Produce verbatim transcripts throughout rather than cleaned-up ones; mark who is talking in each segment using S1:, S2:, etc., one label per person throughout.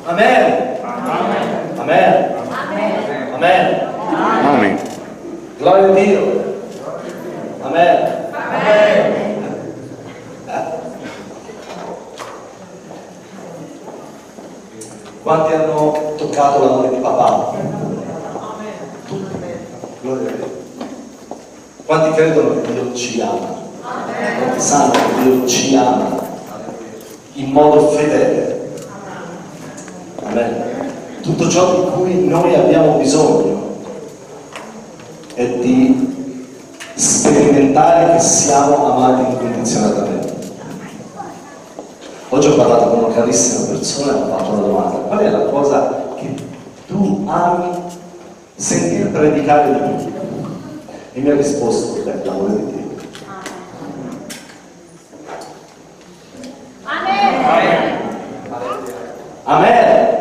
S1: Amen. Amen. Amen. Amen. Amen.
S2: Amen.
S1: Gloria a Dio. Amen. Amen. Quanti hanno toccato l'amore di papà? Tutti. Gloria a Dio. Quanti credono che Dio ci ama? Quanti sanno che Dio ci ama in modo fedele? Amen. Tutto ciò di cui noi abbiamo bisogno è di sperimentare che siamo amati incondizionatamente. Oggi ho parlato con una carissima persona e ho fatto una domanda: qual è la cosa che tu ami sentir predicare di più? E mi ha risposto: beh, l'amore di Dio.
S3: Amen.
S1: Amen.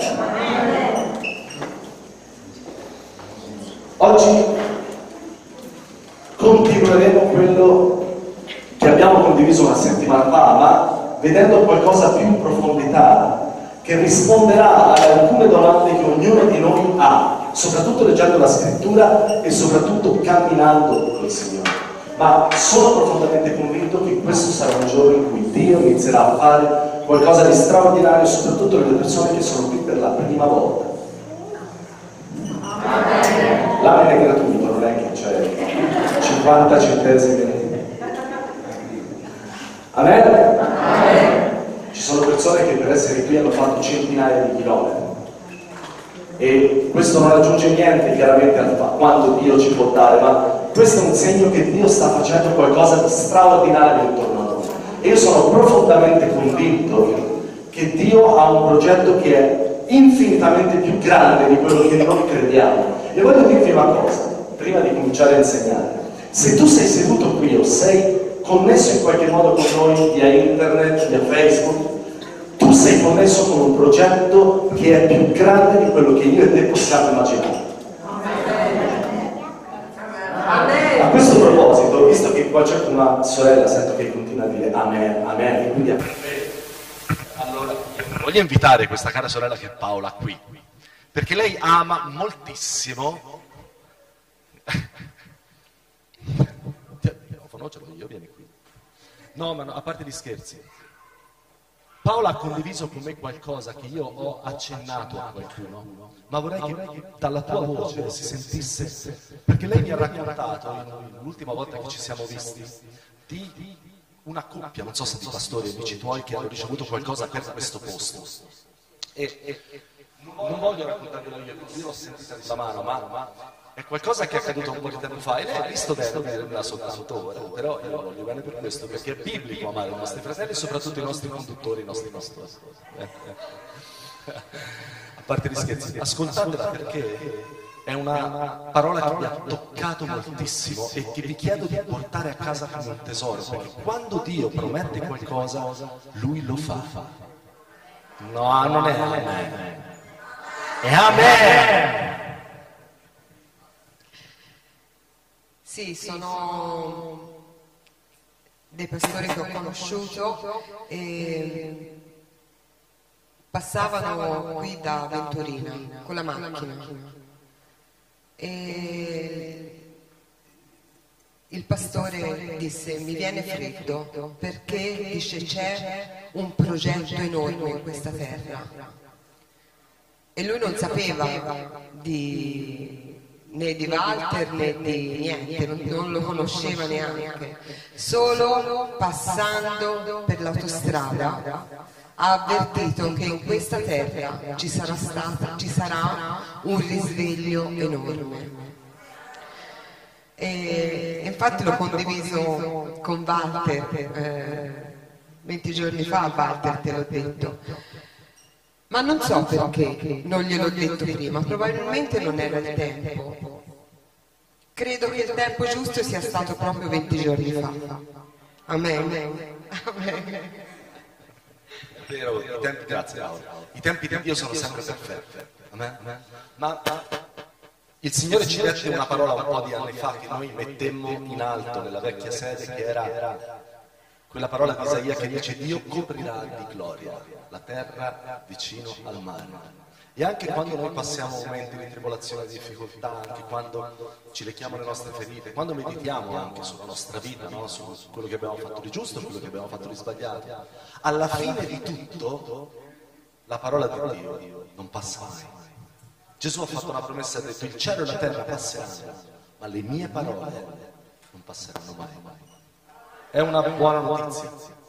S1: Oggi continueremo quello che abbiamo condiviso una settimana fa, ma vedendo qualcosa più in profondità, che risponderà ad alcune domande che ognuno di noi ha, soprattutto leggendo la scrittura e soprattutto camminando col Signore. Ma sono profondamente convinto che questo sarà un giorno in cui Dio inizierà a fare qualcosa di straordinario, soprattutto nelle persone che sono qui per la prima volta. L'amen è gratuito, non è che c'è cinquanta centesimi. Amen? Amen. Ci sono persone che per essere qui hanno fatto centinaia di chilometri e questo non aggiunge niente chiaramente a quanto Dio ci può dare, ma questo è un segno che Dio sta facendo qualcosa di straordinario intorno a noi. E io sono profondamente convinto che Dio ha un progetto che è infinitamente più grande di quello che noi crediamo. E voglio dirti una cosa, prima di cominciare a insegnare: se tu sei seduto qui o sei connesso in qualche modo con noi via internet, via Facebook, tu sei connesso con un progetto che è più grande di quello che io e te possiamo immaginare. Amen. A questo proposito, visto che qua c'è una sorella, sento che continua a dire amen, amen, quindi allora io voglio invitare questa cara sorella che è Paola qui, perché lei ama moltissimo. Io vieni qui. No, ma no, a parte gli scherzi. Paola ha condiviso con me qualcosa che io ho accennato a qualcuno, ma vorrei che dalla tua voce si sentisse, perché lei mi ha raccontato l'ultima volta che ci siamo visti di una coppia, non so se di pastori, amici tuoi, che hanno ricevuto qualcosa per questo posto. E, e non voglio raccontarvelo io, perché io l'ho sentita di la mano, ma è qualcosa che è accaduto un po' di tempo fa e lei ha visto bene dirmela soltanto ora, però io lo voglio bene per questo, perché è biblico amare i nostri fratelli e soprattutto i nostri conduttori, i nostri pastori. Eh, eh. A parte gli scherzi, ascoltatela perché è una parola che mi ha toccato moltissimo e che vi chiedo di portare a casa come un tesoro, perché quando Dio promette qualcosa, Lui lo fa. No, non è amen. È amen.
S4: Sì, sono dei pastori che ho conosciuto e passavano qui da Venturina con la macchina e il pastore disse: mi viene freddo perché dice c'è un progetto enorme in questa terra, e lui non sapeva di né di Walter né di niente, non, non lo conosceva neanche, solo passando per l'autostrada ha avvertito che in questa terra ci sarà, stata, ci sarà un risveglio enorme. E infatti l'ho condiviso con Walter eh, venti giorni fa. Walter, te l'ho detto, ma non so perché non gliel'ho detto prima, probabilmente non era il tempo. Credo che il tempo giusto sia stato proprio venti giorni fa. Amen. Amen.
S1: Vero, i tempi, grazie Paolo. I tempi di Dio sono sempre perfetti. Amen. Ma, ma il Signore ci dette una parola un po' di anni fa che noi mettemmo in alto nella vecchia sede, che era Quella parola di Isaia che dice Dio coprirà di gloria la terra vicino al mare. E anche quando noi passiamo momenti di tribolazione, di difficoltà, anche quando ci lecchiamo le nostre ferite, quando meditiamo anche sulla nostra vita, no? Su quello che abbiamo fatto di giusto, quello che abbiamo fatto di sbagliato, alla fine di tutto la parola di Dio non passa mai. Gesù ha fatto una promessa, ha detto il cielo e la terra passeranno, ma le mie parole non passeranno mai. È una buona notizia.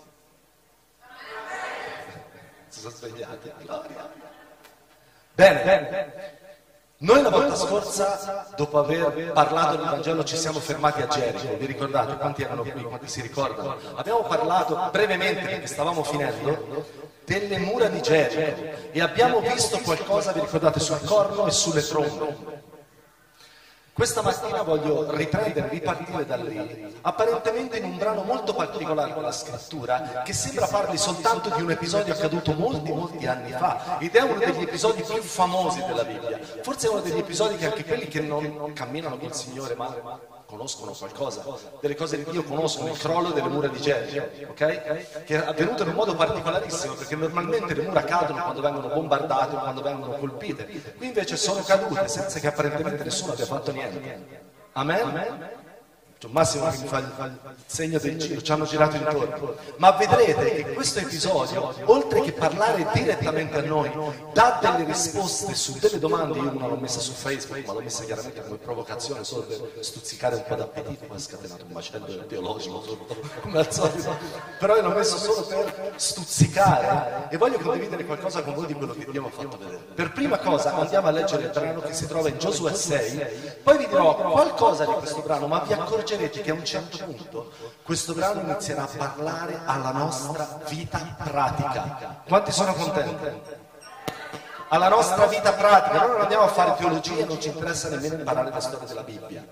S1: Si sono svegliati, gloria. Bene, bene. Noi la volta scorsa, dopo aver parlato del Vangelo, ci siamo fermati a Gerico. Vi ricordate? Quanti erano qui? Quanti si ricordano? Abbiamo parlato brevemente, perché stavamo finendo, delle mura di Gerico e abbiamo visto qualcosa, vi ricordate, sul corno e sulle trombe. Questa mattina voglio riprendere, ripartire da lì, apparentemente in un brano molto particolare della scrittura, che sembra parli soltanto di un episodio accaduto molti, molti anni fa, ed è uno degli episodi più famosi della Bibbia. Forse è uno degli episodi che anche quelli che non camminano col Signore, ma conoscono qualcosa, delle cose di Dio conoscono, il crollo delle mura di Gerico, ok? Che è avvenuto in un modo particolarissimo, perché normalmente le mura cadono quando vengono bombardate o quando vengono colpite. Qui invece sono cadute senza che apparentemente nessuno abbia fatto niente. Amen? C'è un Massimo che mi fa il, il segno del giro, ci hanno girato intorno. Ma vedrete che questo episodio, oltre che parlare direttamente a noi, dà delle risposte su delle domande. Io una l'ho messa su Facebook, ma l'ho messa chiaramente come provocazione, solo per stuzzicare un po' d'appetito, ma ha scatenato un macello teologico sotto, come al solito. Però io l'ho messo solo per stuzzicare e voglio condividere qualcosa con voi di quello che Dio mi ha fatto vedere. Per prima cosa andiamo a leggere il brano che si trova in Giosuè sei, poi vi dirò qualcosa di questo brano, ma vi accorgerete che a un certo punto questo brano inizierà a parlare alla nostra vita pratica. Quanti sono contenti? Alla nostra vita pratica. Noi non andiamo a fare teologia, non ci interessa nemmeno imparare la storia della Bibbia.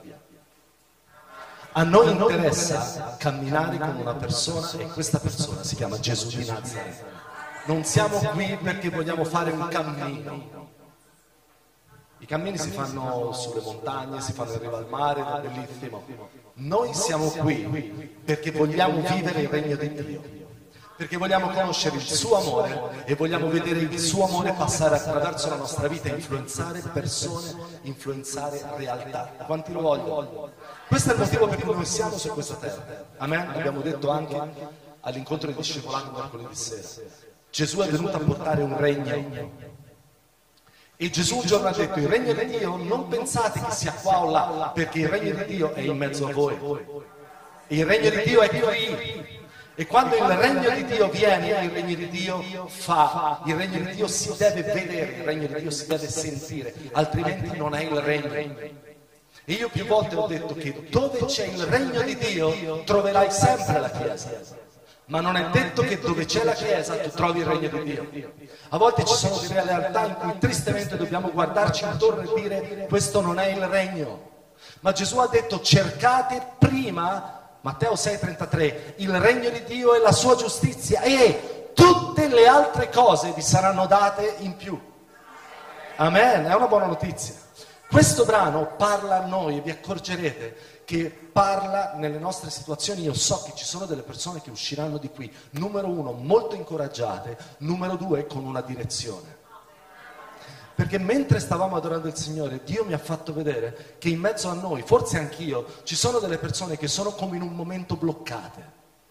S1: A noi interessa camminare con una persona e questa persona si chiama Gesù di Nazaret. Non siamo qui perché vogliamo fare un cammino. I cammini si fanno sulle montagne, si fanno in riva al mare, è bellissimo. Noi siamo qui perché vogliamo vivere il regno di Dio, perché vogliamo conoscere il suo amore e vogliamo vedere il suo amore passare attraverso la nostra vita e influenzare persone, influenzare realtà. Quanti lo vogliono? Questo è il motivo per cui noi siamo su questa terra. Amen? L'abbiamo detto anche all'incontro di discepolato mercoledì sera. Gesù è venuto a portare un regno. E Gesù un giorno ha detto, il regno di Dio non pensate che sia qua o là, perché il regno di Dio è in mezzo a voi. Il regno di Dio è qui. E quando il regno di Dio viene, il regno di Dio fa, il regno di Dio si deve vedere, il regno di Dio si deve sentire, altrimenti non è il regno. E io più volte ho detto che dove c'è il regno di Dio troverai sempre la Chiesa. Ma non è detto che dove c'è la Chiesa tu trovi il regno di Dio. A volte ci sono delle realtà in cui tristemente dobbiamo guardarci intorno e dire questo non è il regno. Ma Gesù ha detto cercate prima, Matteo sei trentatré, il regno di Dio e la sua giustizia e tutte le altre cose vi saranno date in più. Amen, è una buona notizia. Questo brano parla a noi e vi accorgerete che parla nelle nostre situazioni. Io so che ci sono delle persone che usciranno di qui, numero uno, molto incoraggiate, numero due, con una direzione. Perché mentre stavamo adorando il Signore, Dio mi ha fatto vedere che in mezzo a noi, forse anch'io, ci sono delle persone che sono come in un momento bloccate.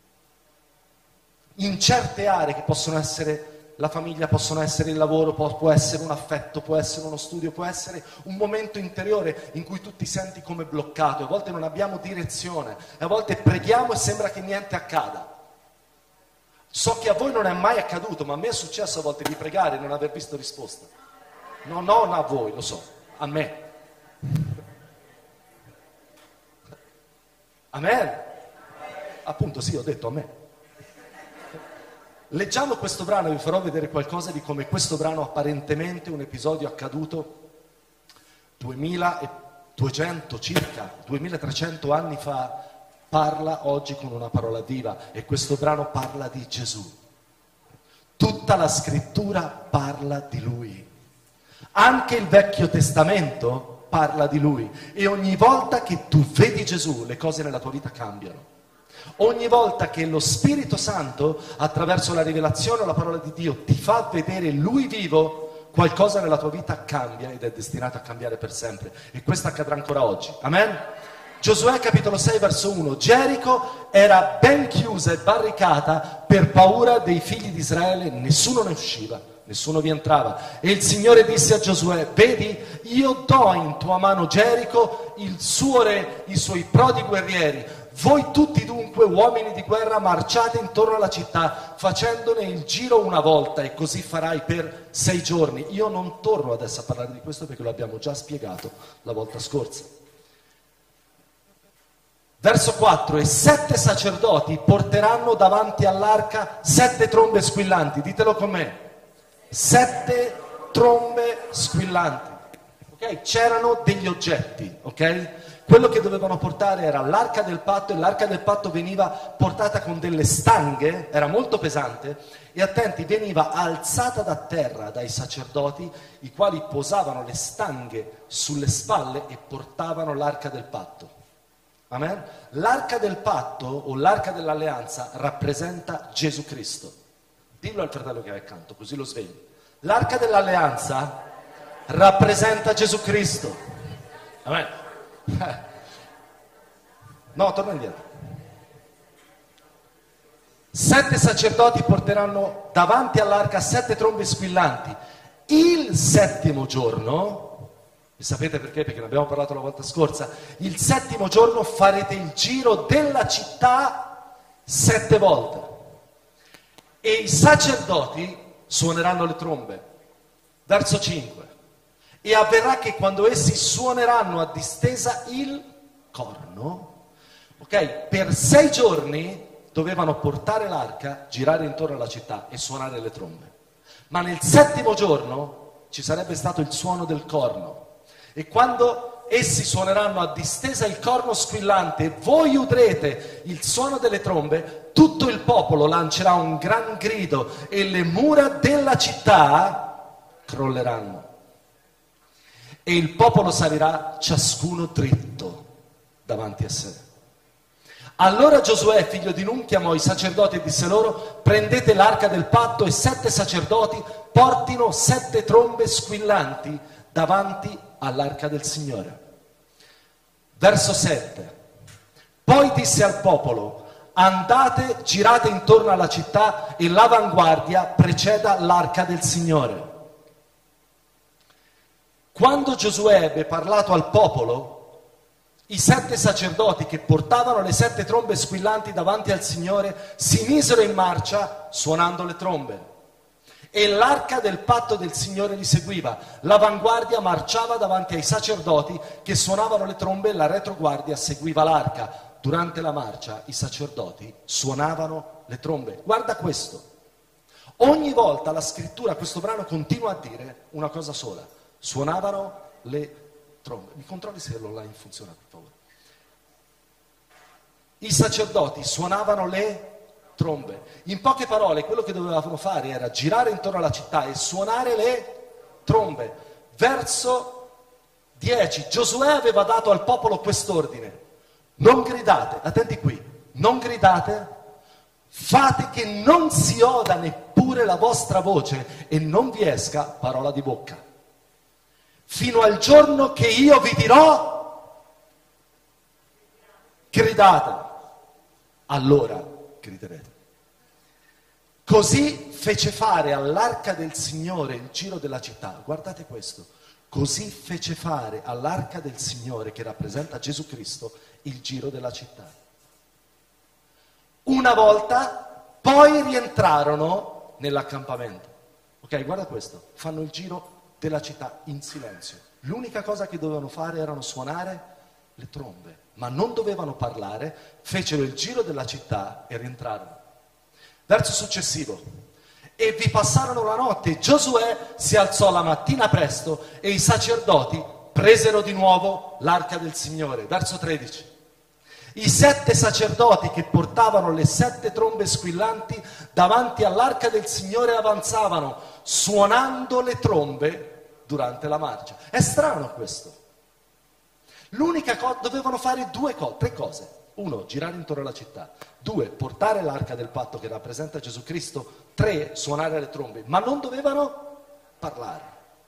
S1: In certe aree che possono essere la famiglia, possono essere il lavoro, può, può essere un affetto, può essere uno studio, può essere un momento interiore in cui tu ti senti come bloccato, a volte non abbiamo direzione, a volte preghiamo e sembra che niente accada. So che a voi non è mai accaduto, ma a me è successo a volte di pregare e non aver visto risposta. No, non a voi, lo so, a me. Amen. Appunto sì, ho detto a me. Leggiamo questo brano e vi farò vedere qualcosa di come questo brano apparentemente un episodio accaduto duemiladuecento circa, duemilatrecento anni fa, parla oggi con una parola viva e questo brano parla di Gesù. Tutta la scrittura parla di Lui. Anche il Vecchio Testamento parla di Lui e ogni volta che tu vedi Gesù le cose nella tua vita cambiano. Ogni volta che lo Spirito Santo, attraverso la rivelazione o la parola di Dio, ti fa vedere Lui vivo, qualcosa nella tua vita cambia ed è destinato a cambiare per sempre. E questo accadrà ancora oggi. Amen? Giosuè capitolo sei verso uno. Gerico era ben chiusa e barricata per paura dei figli di Israele, nessuno ne usciva, nessuno vi entrava. E il Signore disse a Giosuè: vedi, io do in tua mano Gerico, il suo re, i suoi prodi guerrieri. Voi tutti dunque, uomini di guerra, marciate intorno alla città, facendone il giro una volta, e così farai per sei giorni. Io non torno adesso a parlare di questo perché lo abbiamo già spiegato la volta scorsa. Verso quattro. E sette sacerdoti porteranno davanti all'arca sette trombe squillanti. Ditelo con me. Sette trombe squillanti. Ok? C'erano degli oggetti, ok? Quello che dovevano portare era l'arca del patto, e l'arca del patto veniva portata con delle stanghe, era molto pesante, e attenti, veniva alzata da terra dai sacerdoti, i quali posavano le stanghe sulle spalle e portavano l'arca del patto. Amen? L'arca del patto o l'arca dell'alleanza rappresenta Gesù Cristo. Dillo al fratello che è accanto, così lo svegli. L'arca dell'alleanza rappresenta Gesù Cristo. Amen? No, torna indietro. Sette sacerdoti porteranno davanti all'arca sette trombe squillanti. Il settimo giorno, e sapete perché? Perché ne abbiamo parlato la volta scorsa, il settimo giorno farete il giro della città sette volte. E i sacerdoti suoneranno le trombe. Verso cinque. E avverrà che quando essi suoneranno a distesa il corno, ok, per sei giorni dovevano portare l'arca, girare intorno alla città e suonare le trombe. Ma nel settimo giorno ci sarebbe stato il suono del corno. E quando essi suoneranno a distesa il corno squillante e voi udrete il suono delle trombe, tutto il popolo lancerà un gran grido e le mura della città crolleranno. E il popolo salirà ciascuno dritto davanti a sé. Allora Giosuè, figlio di Nun, chiamò i sacerdoti e disse loro: prendete l'arca del patto e sette sacerdoti portino sette trombe squillanti davanti all'arca del Signore. Verso sette. Poi disse al popolo: andate, girate intorno alla città e l'avanguardia preceda l'arca del Signore. Quando Giosuè ebbe parlato al popolo, i sette sacerdoti che portavano le sette trombe squillanti davanti al Signore si misero in marcia suonando le trombe. E l'arca del patto del Signore li seguiva. L'avanguardia marciava davanti ai sacerdoti che suonavano le trombe e la retroguardia seguiva l'arca. Durante la marcia i sacerdoti suonavano le trombe. Guarda questo. Ogni volta la scrittura, questo brano, continua a dire una cosa sola. Suonavano le trombe. Mi controlli se l'online funziona, per favore. I sacerdoti suonavano le trombe. In poche parole, quello che dovevano fare era girare intorno alla città e suonare le trombe. Verso dieci. Giosuè aveva dato al popolo quest'ordine: non gridate, attenti qui, non gridate, fate che non si oda neppure la vostra voce e non vi esca parola di bocca, fino al giorno che io vi dirò gridate, allora griderete. Così fece fare all'arca del Signore il giro della città. Guardate questo. Così fece fare all'arca del Signore, che rappresenta Gesù Cristo, il giro della città. Una volta, poi rientrarono nell'accampamento. Ok, guarda questo. Fanno il giro della città in silenzio. L'unica cosa che dovevano fare erano suonare le trombe, ma non dovevano parlare. Fecero il giro della città e rientrarono. Verso successivo. E vi passarono la notte. Giosuè si alzò la mattina presto e i sacerdoti presero di nuovo l'arca del Signore. Verso tredici. I sette sacerdoti che portavano le sette trombe squillanti davanti all'arca del Signore avanzavano, suonando le trombe durante la marcia. È strano questo. L'unica cosa, dovevano fare due cose, tre cose. Uno, girare intorno alla città. Due, portare l'arca del patto che rappresenta Gesù Cristo. Tre, suonare le trombe. Ma non dovevano parlare.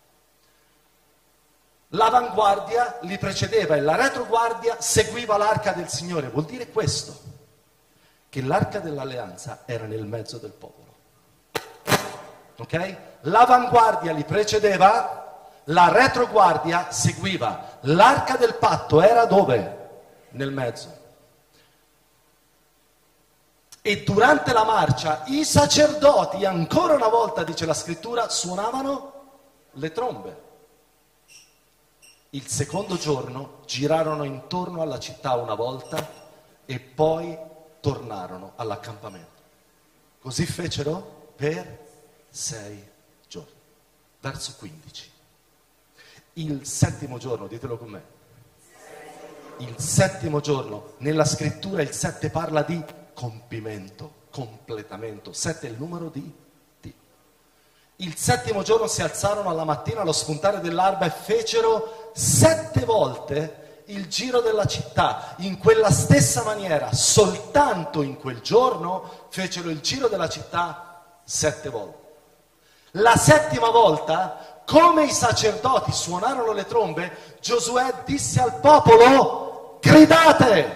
S1: L'avanguardia li precedeva e la retroguardia seguiva l'arca del Signore. Vuol dire questo, che l'arca dell'alleanza era nel mezzo del popolo. Ok? L'avanguardia li precedeva, la retroguardia seguiva. L'arca del patto era dove? Nel mezzo. E durante la marcia i sacerdoti, ancora una volta dice la scrittura, suonavano le trombe. Il secondo giorno girarono intorno alla città una volta e poi tornarono all'accampamento. Così fecero per sei giorni. Verso quindici. Il settimo giorno, ditelo con me. Il settimo giorno, nella scrittura il sette parla di compimento, completamento. Sette è il numero di Dio. Il settimo giorno si alzarono alla mattina allo spuntare dell'alba e fecero sette volte il giro della città. In quella stessa maniera, soltanto in quel giorno, fecero il giro della città sette volte. La settima volta, come i sacerdoti suonarono le trombe, Giosuè disse al popolo: gridate!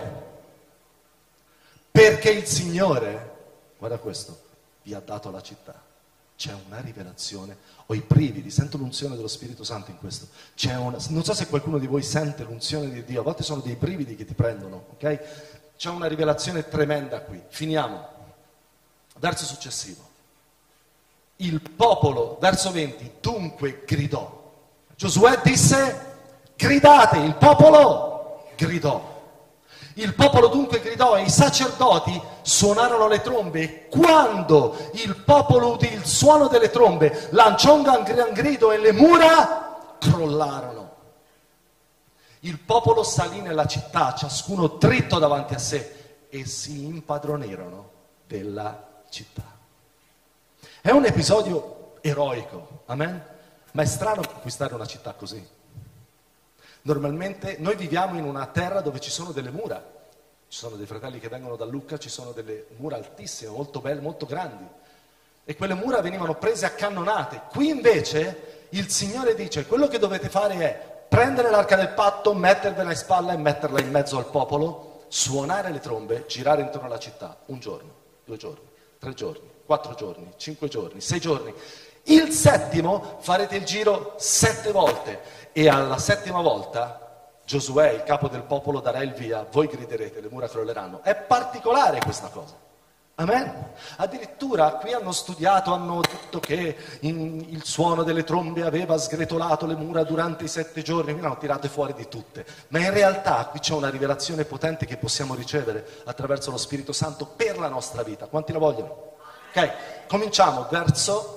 S1: Perché il Signore, guarda questo, vi ha dato la città. C'è una rivelazione, ho i brividi, sento l'unzione dello Spirito Santo in questo. C'è una, non so se qualcuno di voi sente l'unzione di Dio, a volte sono dei brividi che ti prendono, ok? C'è una rivelazione tremenda qui. Finiamo. Verso successivo. Il popolo, verso venti, dunque gridò. Giosuè disse: gridate, il popolo gridò. Il popolo dunque gridò e i sacerdoti suonarono le trombe. Quando il popolo udì il suono delle trombe, lanciò un gran grido e le mura crollarono. Il popolo salì nella città, ciascuno dritto davanti a sé, e si impadronirono della città. È un episodio eroico, amen? Ma è strano conquistare una città così. Normalmente noi viviamo in una terra dove ci sono delle mura, ci sono dei fratelli che vengono da Lucca, ci sono delle mura altissime, molto belle, molto grandi, e quelle mura venivano prese a cannonate. Qui invece il Signore dice: quello che dovete fare è prendere l'arca del patto, mettervela in spalla e metterla in mezzo al popolo, suonare le trombe, girare intorno alla città, un giorno, due giorni, tre giorni, quattro giorni, cinque giorni, sei giorni. Il settimo farete il giro sette volte. E alla settima volta Giosuè, il capo del popolo, darà il via, voi griderete, le mura crolleranno. È particolare questa cosa. Amen? Addirittura qui hanno studiato, hanno detto che in, il suono delle trombe aveva sgretolato le mura durante i sette giorni, quindi hanno tirate fuori di tutte. Ma in realtà qui c'è una rivelazione potente che possiamo ricevere attraverso lo Spirito Santo per la nostra vita. Quanti la vogliono? Ok, cominciamo verso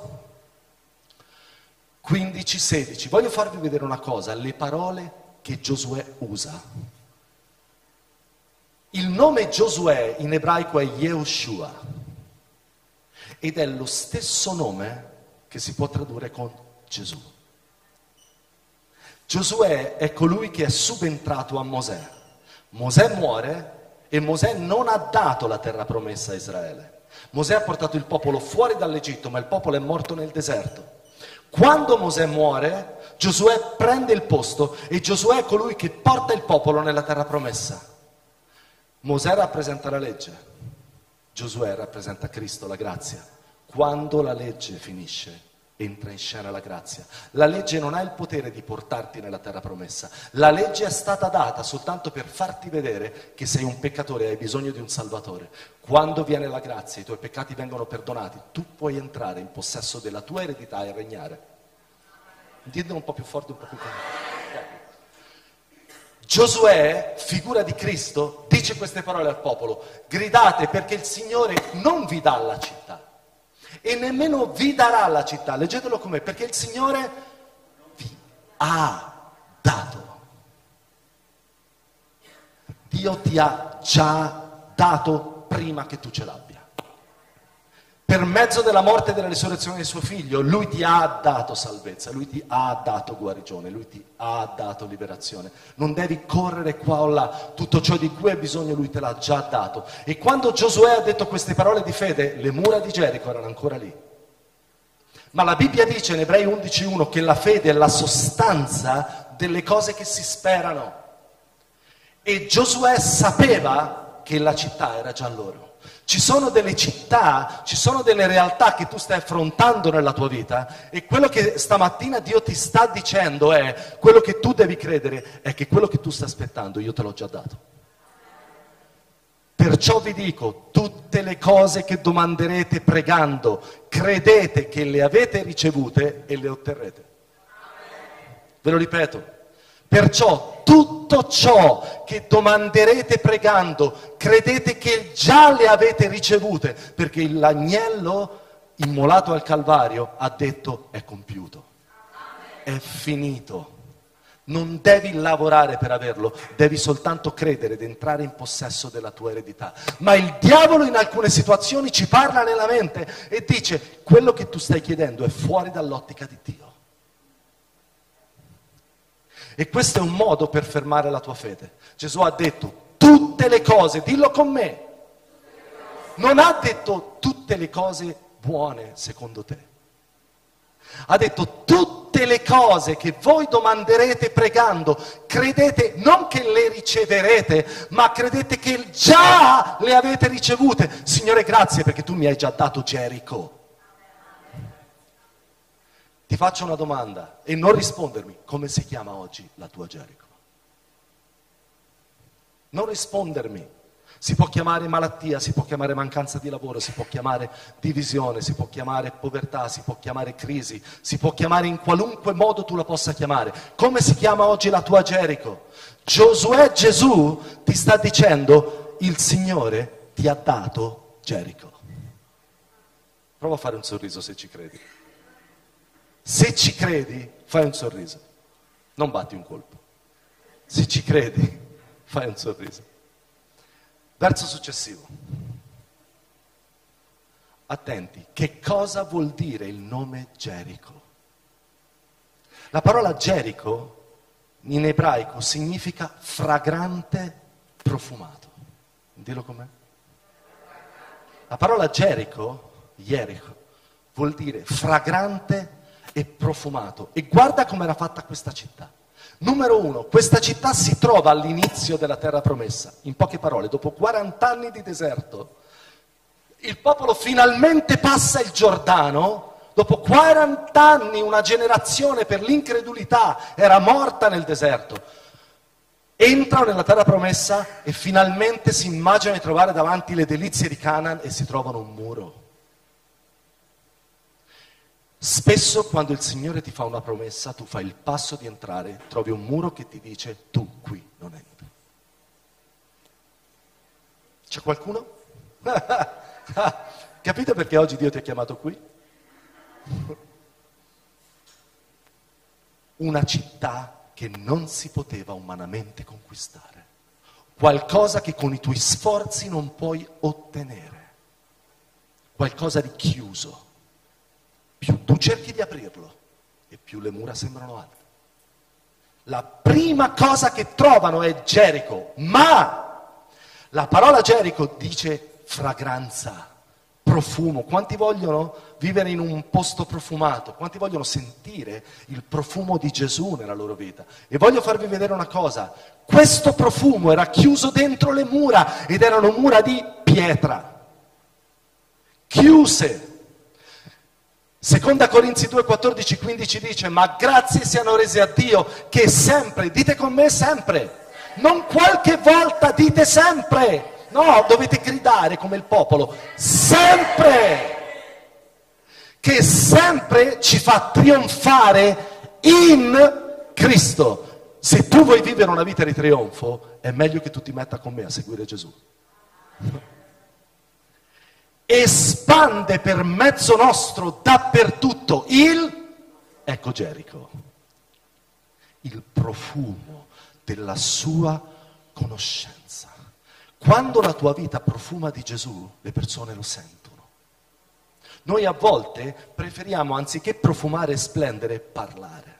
S1: quindici sedici. Voglio farvi vedere una cosa, le parole che Giosuè usa. Il nome Giosuè in ebraico è Yehoshua ed è lo stesso nome che si può tradurre con Gesù. Giosuè è colui che è subentrato a Mosè. Mosè muore e Mosè non ha dato la terra promessa a Israele. Mosè ha portato il popolo fuori dall'Egitto, ma il popolo è morto nel deserto. Quando Mosè muore, Giosuè prende il posto e Giosuè è colui che porta il popolo nella terra promessa. Mosè rappresenta la legge, Giosuè rappresenta Cristo, la grazia. Quando la legge finisce, entra in scena la grazia. La legge non ha il potere di portarti nella terra promessa. La legge è stata data soltanto per farti vedere che sei un peccatore e hai bisogno di un salvatore. Quando viene la grazia e i tuoi peccati vengono perdonati, tu puoi entrare in possesso della tua eredità e regnare. Ditelo un po' più forte, un po' più forte. Giosuè, figura di Cristo, dice queste parole al popolo: gridate perché il Signore non vi dà la città e nemmeno vi darà la città. Leggetelo con me, perché il Signore vi ha dato. Dio ti ha già dato prima che tu ce l'abbia. Per mezzo della morte e della risurrezione di suo figlio, lui ti ha dato salvezza, lui ti ha dato guarigione, lui ti ha dato liberazione. Non devi correre qua o là, tutto ciò di cui hai bisogno lui te l'ha già dato. E quando Giosuè ha detto queste parole di fede, le mura di Gerico erano ancora lì. Ma la Bibbia dice in Ebrei undici uno che la fede è la sostanza delle cose che si sperano. E Giosuè sapeva che la città era già loro. Ci sono delle città, ci sono delle realtà che tu stai affrontando nella tua vita e quello che stamattina Dio ti sta dicendo è, quello che tu devi credere è che quello che tu stai aspettando io te l'ho già dato. Perciò vi dico, tutte le cose che domanderete pregando, credete che le avete ricevute e le otterrete. Ve lo ripeto. Perciò tutto ciò che domanderete pregando, credete che già le avete ricevute, perché l'agnello immolato al Calvario ha detto è compiuto, è finito. Non devi lavorare per averlo, devi soltanto credere ed entrare in possesso della tua eredità. Ma il diavolo in alcune situazioni ci parla nella mente e dice quello che tu stai chiedendo è fuori dall'ottica di Dio. E questo è un modo per fermare la tua fede. Gesù ha detto tutte le cose, dillo con me. Non ha detto tutte le cose buone secondo te. Ha detto tutte le cose che voi domanderete pregando, credete non che le riceverete, ma credete che già le avete ricevute. Signore, grazie perché tu mi hai già dato Gerico. Ti faccio una domanda e non rispondermi. Come si chiama oggi la tua Gerico? Non rispondermi. Si può chiamare malattia, si può chiamare mancanza di lavoro, si può chiamare divisione, si può chiamare povertà, si può chiamare crisi, si può chiamare in qualunque modo tu la possa chiamare. Come si chiama oggi la tua Gerico? Giosuè Gesù ti sta dicendo il Signore ti ha dato Gerico. Prova a fare un sorriso se ci credi. Se ci credi, fai un sorriso. Non batti un colpo. Se ci credi, fai un sorriso. Verso successivo. Attenti, che cosa vuol dire il nome Gerico? La parola Gerico in ebraico significa fragrante profumato. Dillo con me. La parola Gerico, Jericho, vuol dire fragrante e profumato. E guarda come era fatta questa città. Numero uno, questa città si trova all'inizio della terra promessa. In poche parole, dopo quaranta anni di deserto, il popolo finalmente passa il Giordano. Dopo quaranta anni, una generazione per l'incredulità era morta nel deserto. Entrano nella terra promessa e finalmente si immaginano di trovare davanti le delizie di Canaan e si trovano un muro. Spesso quando il Signore ti fa una promessa, tu fai il passo di entrare, trovi un muro che ti dice tu qui non entri. C'è qualcuno? Capite perché oggi Dio ti ha chiamato qui? Una città che non si poteva umanamente conquistare, qualcosa che con i tuoi sforzi non puoi ottenere, qualcosa di chiuso. Più tu cerchi di aprirlo e più le mura sembrano alte. La prima cosa che trovano è Gerico, ma la parola Gerico dice fragranza, profumo. Quanti vogliono vivere in un posto profumato? Quanti vogliono sentire il profumo di Gesù nella loro vita? E voglio farvi vedere una cosa, questo profumo era chiuso dentro le mura ed erano mura di pietra, chiuse. Seconda Corinzi due, quattordici, quindici dice, ma grazie siano rese a Dio che sempre, dite con me sempre, non qualche volta, dite sempre, no, dovete gridare come il popolo, sempre, che sempre ci fa trionfare in Cristo. Se tu vuoi vivere una vita di trionfo, è meglio che tu ti metta con me a seguire Gesù. Espande per mezzo nostro dappertutto il, ecco Gerico, il profumo della sua conoscenza. Quando la tua vita profuma di Gesù, le persone lo sentono. Noi a volte preferiamo, anziché profumare e splendere, parlare.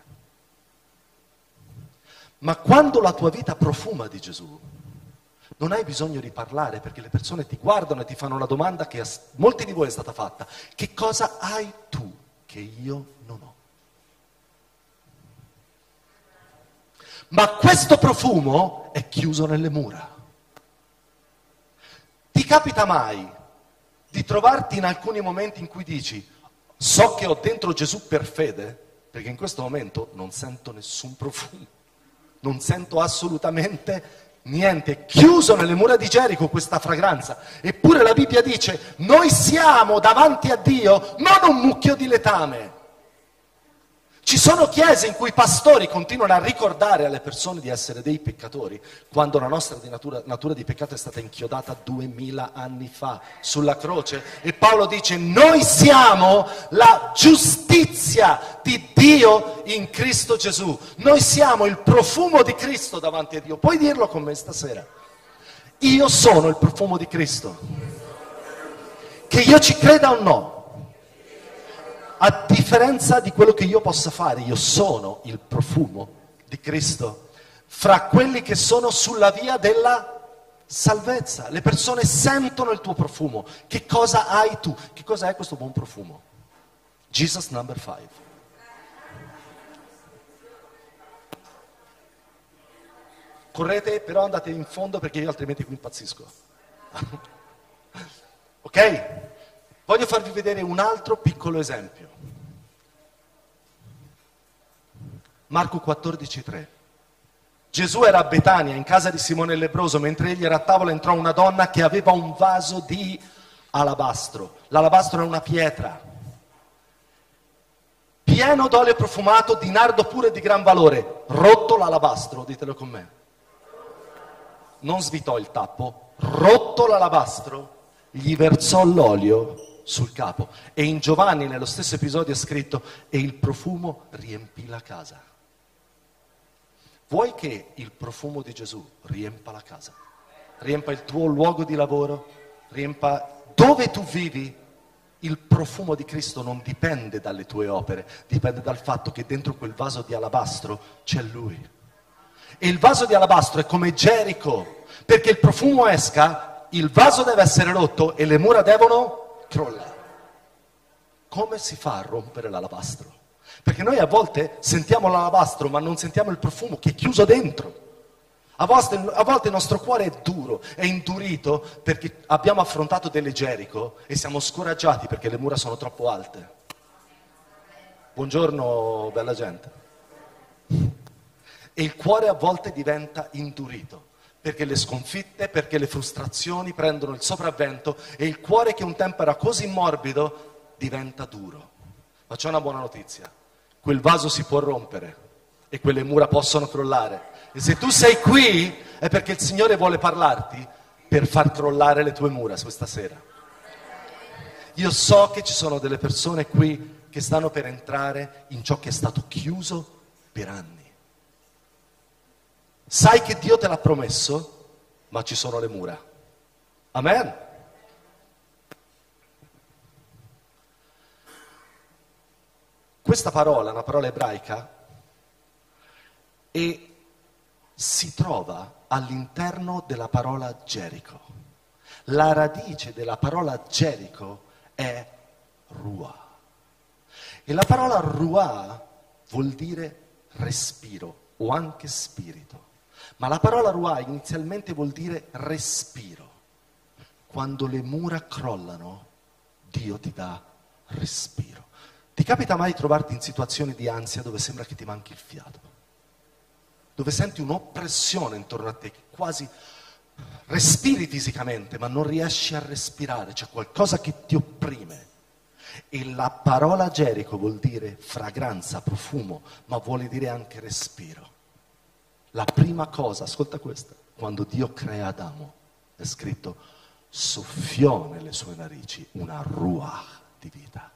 S1: Ma quando la tua vita profuma di Gesù, non hai bisogno di parlare, perché le persone ti guardano e ti fanno la domanda che a molti di voi è stata fatta: che cosa hai tu che io non ho? Ma questo profumo è chiuso nelle mura. Ti capita mai di trovarti in alcuni momenti in cui dici: so che ho dentro Gesù per fede, perché in questo momento non sento nessun profumo, non sento assolutamente niente, è chiuso nelle mura di Gerico questa fragranza. Eppure la Bibbia dice: noi siamo davanti a Dio non un mucchio di letame. Ci sono chiese in cui i pastori continuano a ricordare alle persone di essere dei peccatori, quando la nostra di natura, natura di peccato è stata inchiodata duemila anni fa sulla croce. E Paolo dice: noi siamo la giustizia di Dio in Cristo Gesù. Noi siamo il profumo di Cristo davanti a Dio. Puoi dirlo con me stasera? Io sono il profumo di Cristo. Che io ci creda o no, a differenza di quello che io possa fare, io sono il profumo di Cristo fra quelli che sono sulla via della salvezza. Le persone sentono il tuo profumo. Che cosa hai tu? Che cosa è questo buon profumo? Jesus number five. Correte, però andate in fondo, perché io altrimenti qui impazzisco. Ok? Voglio farvi vedere un altro piccolo esempio. Marco quattordici tre. Gesù era a Betania, in casa di Simone il lebbroso. Mentre egli era a tavola entrò una donna che aveva un vaso di alabastro. L'alabastro è una pietra, pieno d'olio profumato, di nardo puro e di gran valore. Rotto l'alabastro, ditelo con me. Non svitò il tappo, rotto l'alabastro, gli versò l'olio sul capo. E in Giovanni, nello stesso episodio, è scritto: e il profumo riempì la casa. Vuoi che il profumo di Gesù riempa la casa? Riempa il tuo luogo di lavoro? Riempa dove tu vivi? Il profumo di Cristo non dipende dalle tue opere, dipende dal fatto che dentro quel vaso di alabastro c'è Lui. E il vaso di alabastro è come Gerico, perché il profumo esca, il vaso deve essere rotto e le mura devono crollare. Come si fa a rompere l'alabastro? Perché noi a volte sentiamo l'alabastro ma non sentiamo il profumo che è chiuso dentro. A volte, a volte il nostro cuore è duro, è indurito perché abbiamo affrontato delle Gerico e siamo scoraggiati perché le mura sono troppo alte. Buongiorno bella gente. E il cuore a volte diventa indurito, perché le sconfitte, perché le frustrazioni prendono il sopravvento e il cuore che un tempo era così morbido diventa duro. Ma c'è una buona notizia: quel vaso si può rompere e quelle mura possono crollare. E se tu sei qui è perché il Signore vuole parlarti per far crollare le tue mura questa sera. Io so che ci sono delle persone qui che stanno per entrare in ciò che è stato chiuso per anni. Sai che Dio te l'ha promesso, ma ci sono le mura. Amen. Questa parola è una parola ebraica e si trova all'interno della parola Gerico. La radice della parola Gerico è ruah. E la parola ruah vuol dire respiro o anche spirito. Ma la parola ruah inizialmente vuol dire respiro. Quando le mura crollano, Dio ti dà respiro. Ti capita mai di trovarti in situazioni di ansia dove sembra che ti manchi il fiato? Dove senti un'oppressione intorno a te, che quasi respiri fisicamente, ma non riesci a respirare, c'è qualcosa che ti opprime. E la parola Gerico vuol dire fragranza, profumo, ma vuole dire anche respiro. La prima cosa, ascolta questa, quando Dio crea Adamo, è scritto: soffiò nelle sue narici una ruah di vita.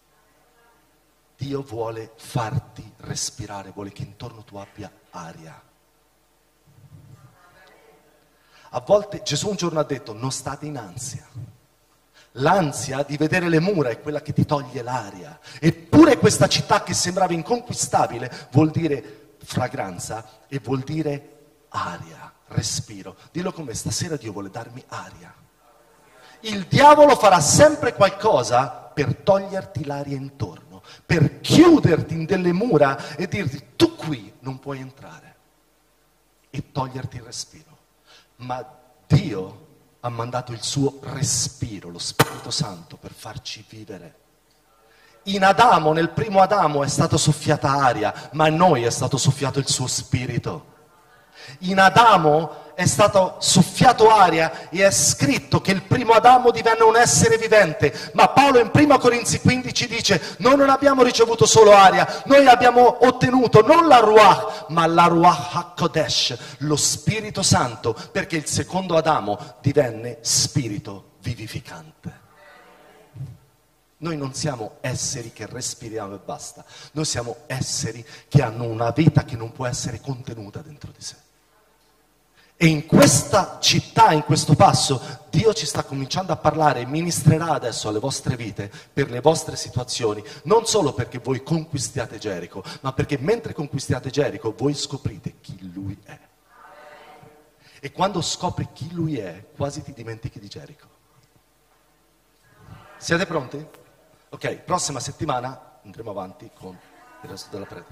S1: Dio vuole farti respirare, vuole che intorno tu abbia aria. A volte Gesù un giorno ha detto: non state in ansia. L'ansia di vedere le mura è quella che ti toglie l'aria. Eppure questa città che sembrava inconquistabile vuol dire fragranza e vuol dire aria, respiro. Dillo con me, stasera Dio vuole darmi aria. Il diavolo farà sempre qualcosa per toglierti l'aria intorno, per chiuderti in delle mura e dirti tu qui non puoi entrare e toglierti il respiro. Ma Dio ha mandato il suo respiro, lo Spirito Santo, per farci vivere. In Adamo, nel primo Adamo, è stata soffiata aria, ma a noi è stato soffiato il suo spirito. In Adamo è stato soffiato aria e è scritto che il primo Adamo divenne un essere vivente, ma Paolo in prima Corinzi quindici dice: noi non abbiamo ricevuto solo aria, noi abbiamo ottenuto non la Ruach, ma la Ruach HaKodesh, lo Spirito Santo, perché il secondo Adamo divenne spirito vivificante. Noi non siamo esseri che respiriamo e basta, noi siamo esseri che hanno una vita che non può essere contenuta dentro di sé. E in questa città, in questo passo, Dio ci sta cominciando a parlare e ministrerà adesso alle vostre vite, per le vostre situazioni, non solo perché voi conquistiate Gerico, ma perché mentre conquistiate Gerico voi scoprite chi Lui è. E quando scopri chi Lui è, quasi ti dimentichi di Gerico. Siete pronti? Ok, prossima settimana andremo avanti con il resto della predica.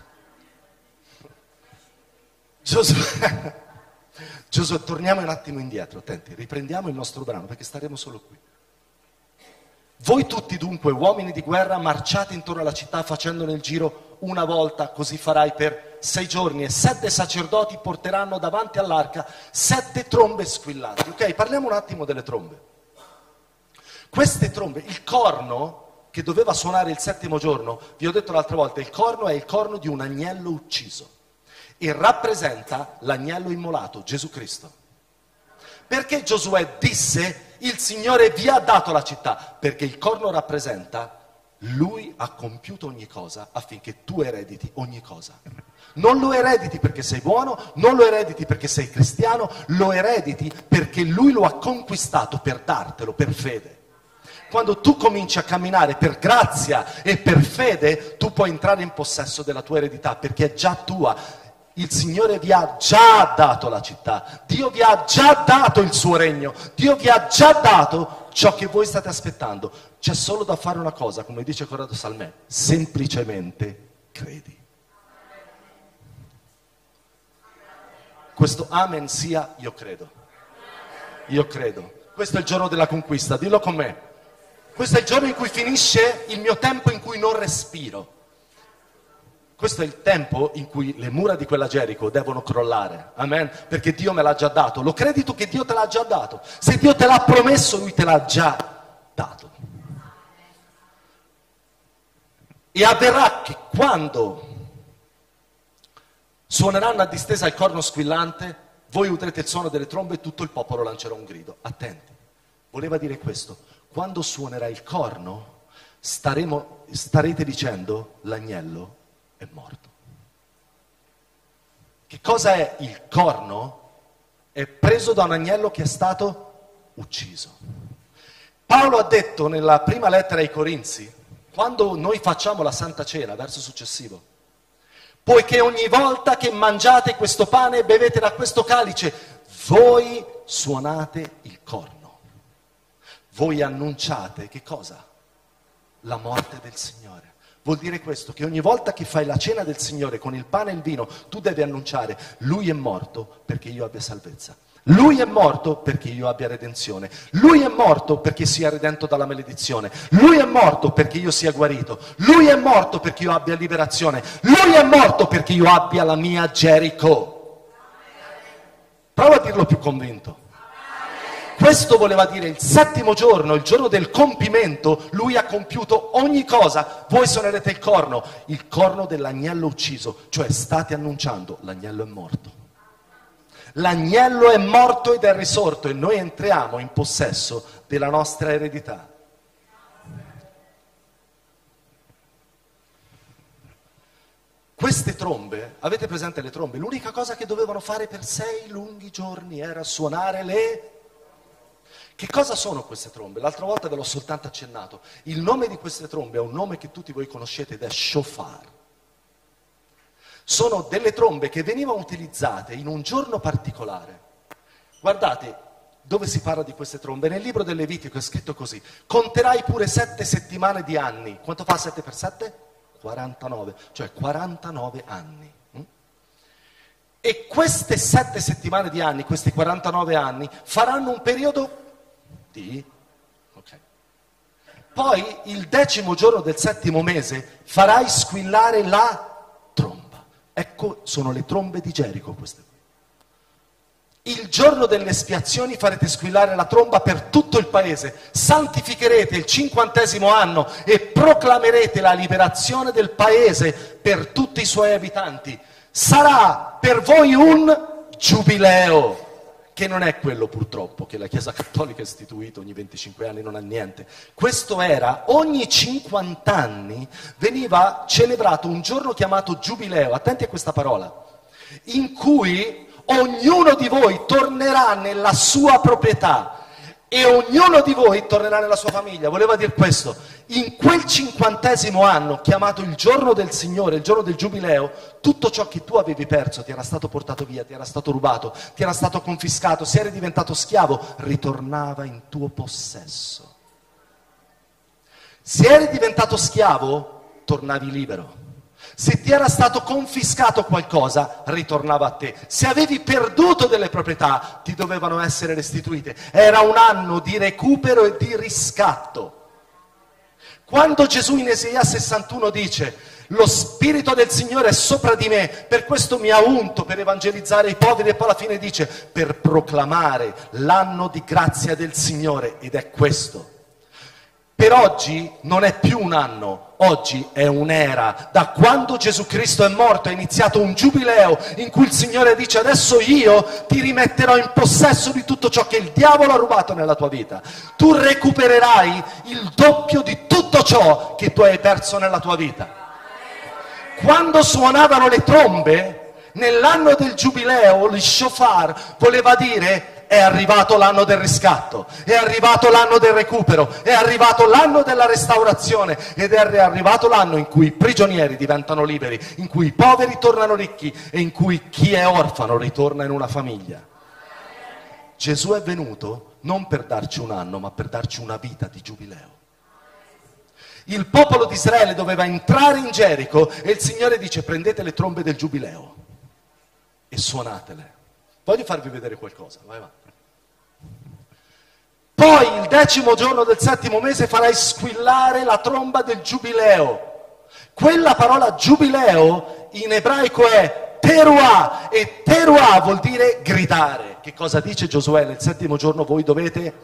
S1: Giosuè... Giosuè, torniamo un attimo indietro, attenti, riprendiamo il nostro brano perché staremo solo qui. Voi tutti dunque, uomini di guerra, marciate intorno alla città facendone il giro una volta, così farai per sei giorni, e sette sacerdoti porteranno davanti all'arca sette trombe squillanti. Ok, parliamo un attimo delle trombe. Queste trombe, il corno che doveva suonare il settimo giorno, vi ho detto l'altra volta, il corno è il corno di un agnello ucciso. E rappresenta l'agnello immolato, Gesù Cristo. Perché Giosuè disse: il Signore vi ha dato la città? Perché il corno rappresenta Lui ha compiuto ogni cosa affinché tu erediti ogni cosa. Non lo erediti perché sei buono, non lo erediti perché sei cristiano, lo erediti perché Lui lo ha conquistato per dartelo, per fede. Quando tu cominci a camminare per grazia e per fede, tu puoi entrare in possesso della tua eredità perché è già tua. Il Signore vi ha già dato la città, Dio vi ha già dato il suo regno, Dio vi ha già dato ciò che voi state aspettando. C'è solo da fare una cosa, come dice Corrado Salmè: semplicemente credi. Questo amen sia io credo. Io credo. Questo è il giorno della conquista, dillo con me. Questo è il giorno in cui finisce il mio tempo in cui non respiro. Questo è il tempo in cui le mura di quella Gerico devono crollare, amen? Perché Dio me l'ha già dato. Lo credi tu che Dio te l'ha già dato? Se Dio te l'ha promesso, Lui te l'ha già dato. E avverrà che quando suoneranno a distesa il corno squillante, voi udrete il suono delle trombe e tutto il popolo lancerà un grido. Attenti, voleva dire questo: quando suonerà il corno, staremo, starete dicendo l'agnello è morto. Che cosa è il corno? È preso da un agnello che è stato ucciso. Paolo ha detto nella prima lettera ai Corinzi, quando noi facciamo la Santa Cena, verso successivo: poiché ogni volta che mangiate questo pane e bevete da questo calice, voi suonate il corno. Voi annunciate che cosa? La morte del Signore. Vuol dire questo, che ogni volta che fai la cena del Signore con il pane e il vino, tu devi annunciare: Lui è morto perché io abbia salvezza. Lui è morto perché io abbia redenzione. Lui è morto perché sia redento dalla maledizione. Lui è morto perché io sia guarito. Lui è morto perché io abbia liberazione. Lui è morto perché io abbia la mia Gerico. Prova a dirlo più convinto. Questo voleva dire il settimo giorno, il giorno del compimento, Lui ha compiuto ogni cosa. Voi suonerete il corno, il corno dell'agnello ucciso, cioè state annunciando: l'agnello è morto. L'agnello è morto ed è risorto e noi entriamo in possesso della nostra eredità. Queste trombe, avete presente le trombe? L'unica cosa che dovevano fare per sei lunghi giorni era suonare le... Che cosa sono queste trombe? L'altra volta ve l'ho soltanto accennato. Il nome di queste trombe è un nome che tutti voi conoscete ed è shofar. Sono delle trombe che venivano utilizzate in un giorno particolare. Guardate dove si parla di queste trombe. Nel libro del Levitico è scritto così: conterai pure sette settimane di anni. Quanto fa sette per sette? quarantanove, cioè quarantanove anni. E queste sette settimane di anni, questi quarantanove anni, faranno un periodo di... ok. Poi il decimo giorno del settimo mese farai squillare la tromba. Ecco, sono le trombe di Gerico queste. Il giorno delle espiazioni farete squillare la tromba per tutto il paese, santificherete il cinquantesimo anno e proclamerete la liberazione del paese per tutti i suoi abitanti. Sarà per voi un giubileo, che non è quello purtroppo che la Chiesa Cattolica ha istituito ogni venticinque anni, non ha niente. Questo era, ogni cinquanta anni veniva celebrato un giorno chiamato giubileo, attenti a questa parola, in cui ognuno di voi tornerà nella sua proprietà e ognuno di voi tornerà nella sua famiglia. Voleva dire questo: in quel cinquantesimo anno, chiamato il giorno del Signore, il giorno del giubileo, tutto ciò che tu avevi perso ti era stato portato via, ti era stato rubato, ti era stato confiscato, se eri diventato schiavo, ritornava in tuo possesso. Se eri diventato schiavo, tornavi libero. Se ti era stato confiscato qualcosa, ritornava a te. Se avevi perduto delle proprietà, ti dovevano essere restituite. Era un anno di recupero e di riscatto. Quando Gesù in Esaia sessantuno dice: lo Spirito del Signore è sopra di me, per questo mi ha unto per evangelizzare i poveri, e poi alla fine dice: per proclamare l'anno di grazia del Signore, ed è questo. Per oggi non è più un anno, oggi è un'era. Da quando Gesù Cristo è morto è iniziato un giubileo in cui il Signore dice: adesso io ti rimetterò in possesso di tutto ciò che il diavolo ha rubato nella tua vita. Tu recupererai il doppio di tutto ciò che tu hai perso nella tua vita. Quando suonavano le trombe, nell'anno del giubileo, il shofar voleva dire: è arrivato l'anno del riscatto, è arrivato l'anno del recupero, è arrivato l'anno della restaurazione, ed è arrivato l'anno in cui i prigionieri diventano liberi, in cui i poveri tornano ricchi e in cui chi è orfano ritorna in una famiglia. Gesù è venuto non per darci un anno, ma per darci una vita di giubileo. Il popolo di Israele doveva entrare in Gerico e il Signore dice: prendete le trombe del giubileo e suonatele. Voglio farvi vedere qualcosa, vai avanti. Poi il decimo giorno del settimo mese farai squillare la tromba del giubileo. Quella parola giubileo in ebraico è teruah, e teruah vuol dire gridare. Che cosa dice Giosuè? Nel settimo giorno voi dovete...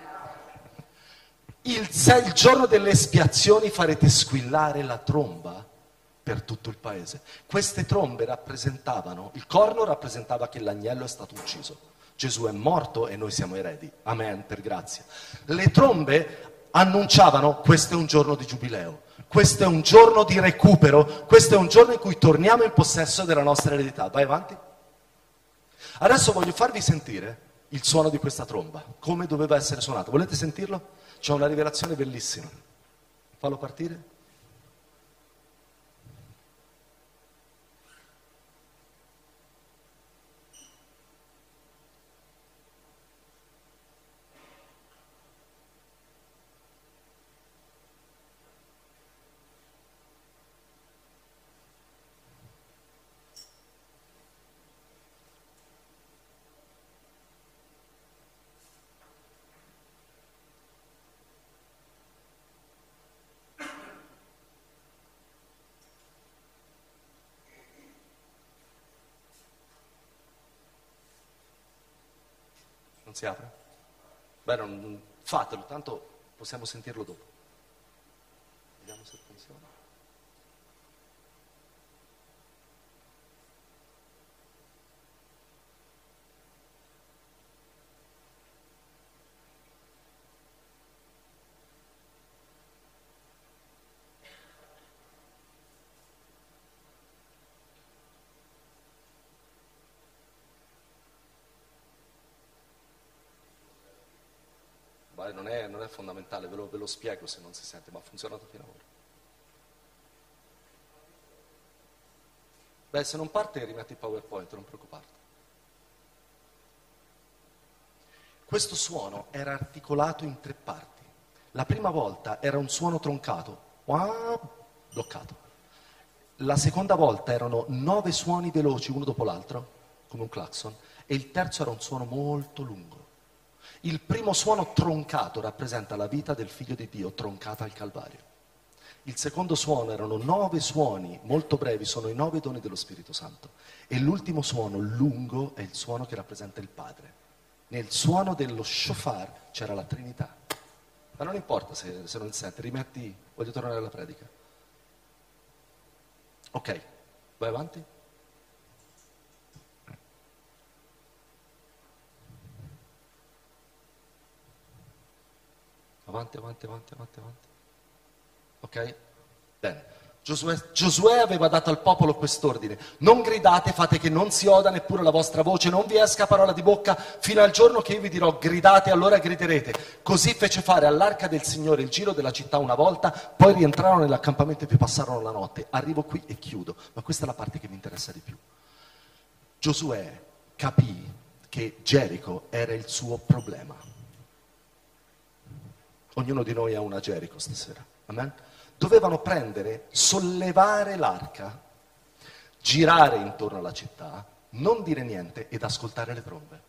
S1: Il, il giorno delle espiazioni farete squillare la tromba per tutto il paese. Queste trombe rappresentavano, il corno rappresentava che l'agnello è stato ucciso. Gesù è morto e noi siamo eredi. Amen, per grazia. Le trombe annunciavano: questo è un giorno di giubileo, questo è un giorno di recupero, questo è un giorno in cui torniamo in possesso della nostra eredità. Vai avanti. Adesso voglio farvi sentire il suono di questa tromba, come doveva essere suonato. Volete sentirlo? C'è una rivelazione bellissima. Fallo partire. Non si apre? Beh, non, fatelo, tanto possiamo sentirlo dopo. Vediamo se funziona. dai, non è, non è fondamentale, ve lo, ve lo spiego se non si sente, ma ha funzionato fino ad ora. Beh, se non parte rimetti il PowerPoint, non preoccuparti. Questo suono era articolato in tre parti. La prima volta era un suono troncato, bloccato. La seconda volta erano nove suoni veloci, uno dopo l'altro, come un clacson, e il terzo era un suono molto lungo. Il primo suono troncato rappresenta la vita del Figlio di Dio troncata al Calvario. Il secondo suono erano nove suoni molto brevi, sono i nove doni dello Spirito Santo. E l'ultimo suono lungo è il suono che rappresenta il Padre. Nel suono dello shofar c'era la Trinità. Ma non importa se, se non sente, rimetti, voglio tornare alla predica. Ok, vai avanti. Avanti, avanti, avanti, avanti, avanti. Ok? Bene. Giosuè, Giosuè aveva dato al popolo quest'ordine: non gridate, fate che non si oda neppure la vostra voce, non vi esca parola di bocca fino al giorno che io vi dirò gridate, allora griderete. Così fece fare all'arca del Signore il giro della città una volta, poi rientrarono nell'accampamento e vi passarono la notte. Arrivo qui e chiudo, ma questa è la parte che mi interessa di più. Giosuè capì che Gerico era il suo problema. Ognuno di noi ha una Gerico stasera, amen? Dovevano prendere, sollevare l'arca, girare intorno alla città, non dire niente ed ascoltare le trombe.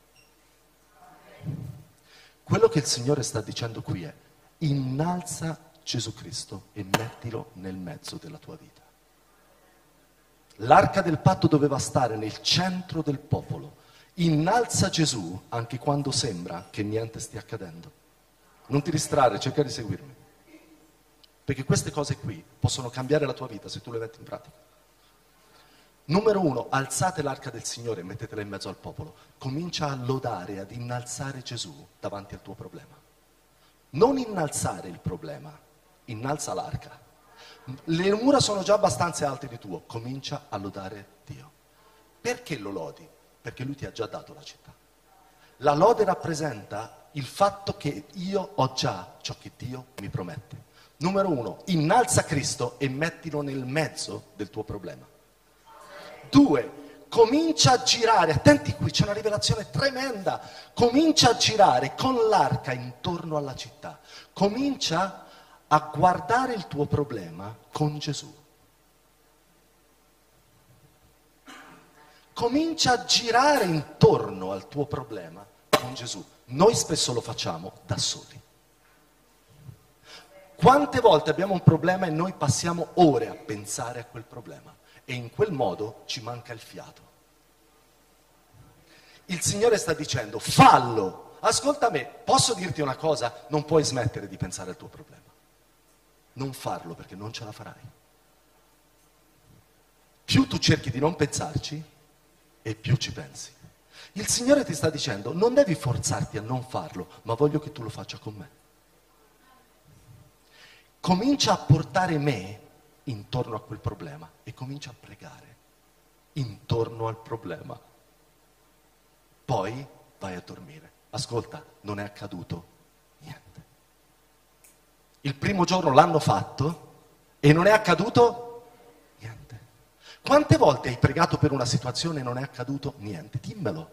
S1: Quello che il Signore sta dicendo qui è: innalza Gesù Cristo e mettilo nel mezzo della tua vita. L'arca del patto doveva stare nel centro del popolo. Innalza Gesù anche quando sembra che niente stia accadendo. Non ti distrarre, cerca di seguirmi. Perché queste cose qui possono cambiare la tua vita se tu le metti in pratica. Numero uno, alzate l'arca del Signore e mettetela in mezzo al popolo. Comincia a lodare, ad innalzare Gesù davanti al tuo problema. Non innalzare il problema, innalza l'arca. Le mura sono già abbastanza alte di tuo, comincia a lodare Dio. Perché lo lodi? Perché Lui ti ha già dato la città. La lode rappresenta il fatto che io ho già ciò che Dio mi promette. Numero uno, innalza Cristo e mettilo nel mezzo del tuo problema. Due, comincia a girare, attenti qui, c'è una rivelazione tremenda, comincia a girare con l'arca intorno alla città, comincia a guardare il tuo problema con Gesù. Comincia a girare intorno al tuo problema con Gesù. Noi spesso lo facciamo da soli. Quante volte abbiamo un problema e noi passiamo ore a pensare a quel problema e in quel modo ci manca il fiato. Il Signore sta dicendo: fallo, ascolta me, posso dirti una cosa? Non puoi smettere di pensare al tuo problema. Non farlo perché non ce la farai. Più tu cerchi di non pensarci e più ci pensi. Il Signore ti sta dicendo: non devi forzarti a non farlo, ma voglio che tu lo faccia con me. Comincia a portare me intorno a quel problema e comincia a pregare intorno al problema. Poi vai a dormire. Ascolta, non è accaduto niente. Il primo giorno l'hanno fatto e non è accaduto niente. Quante volte hai pregato per una situazione e non è accaduto niente? Dimmelo.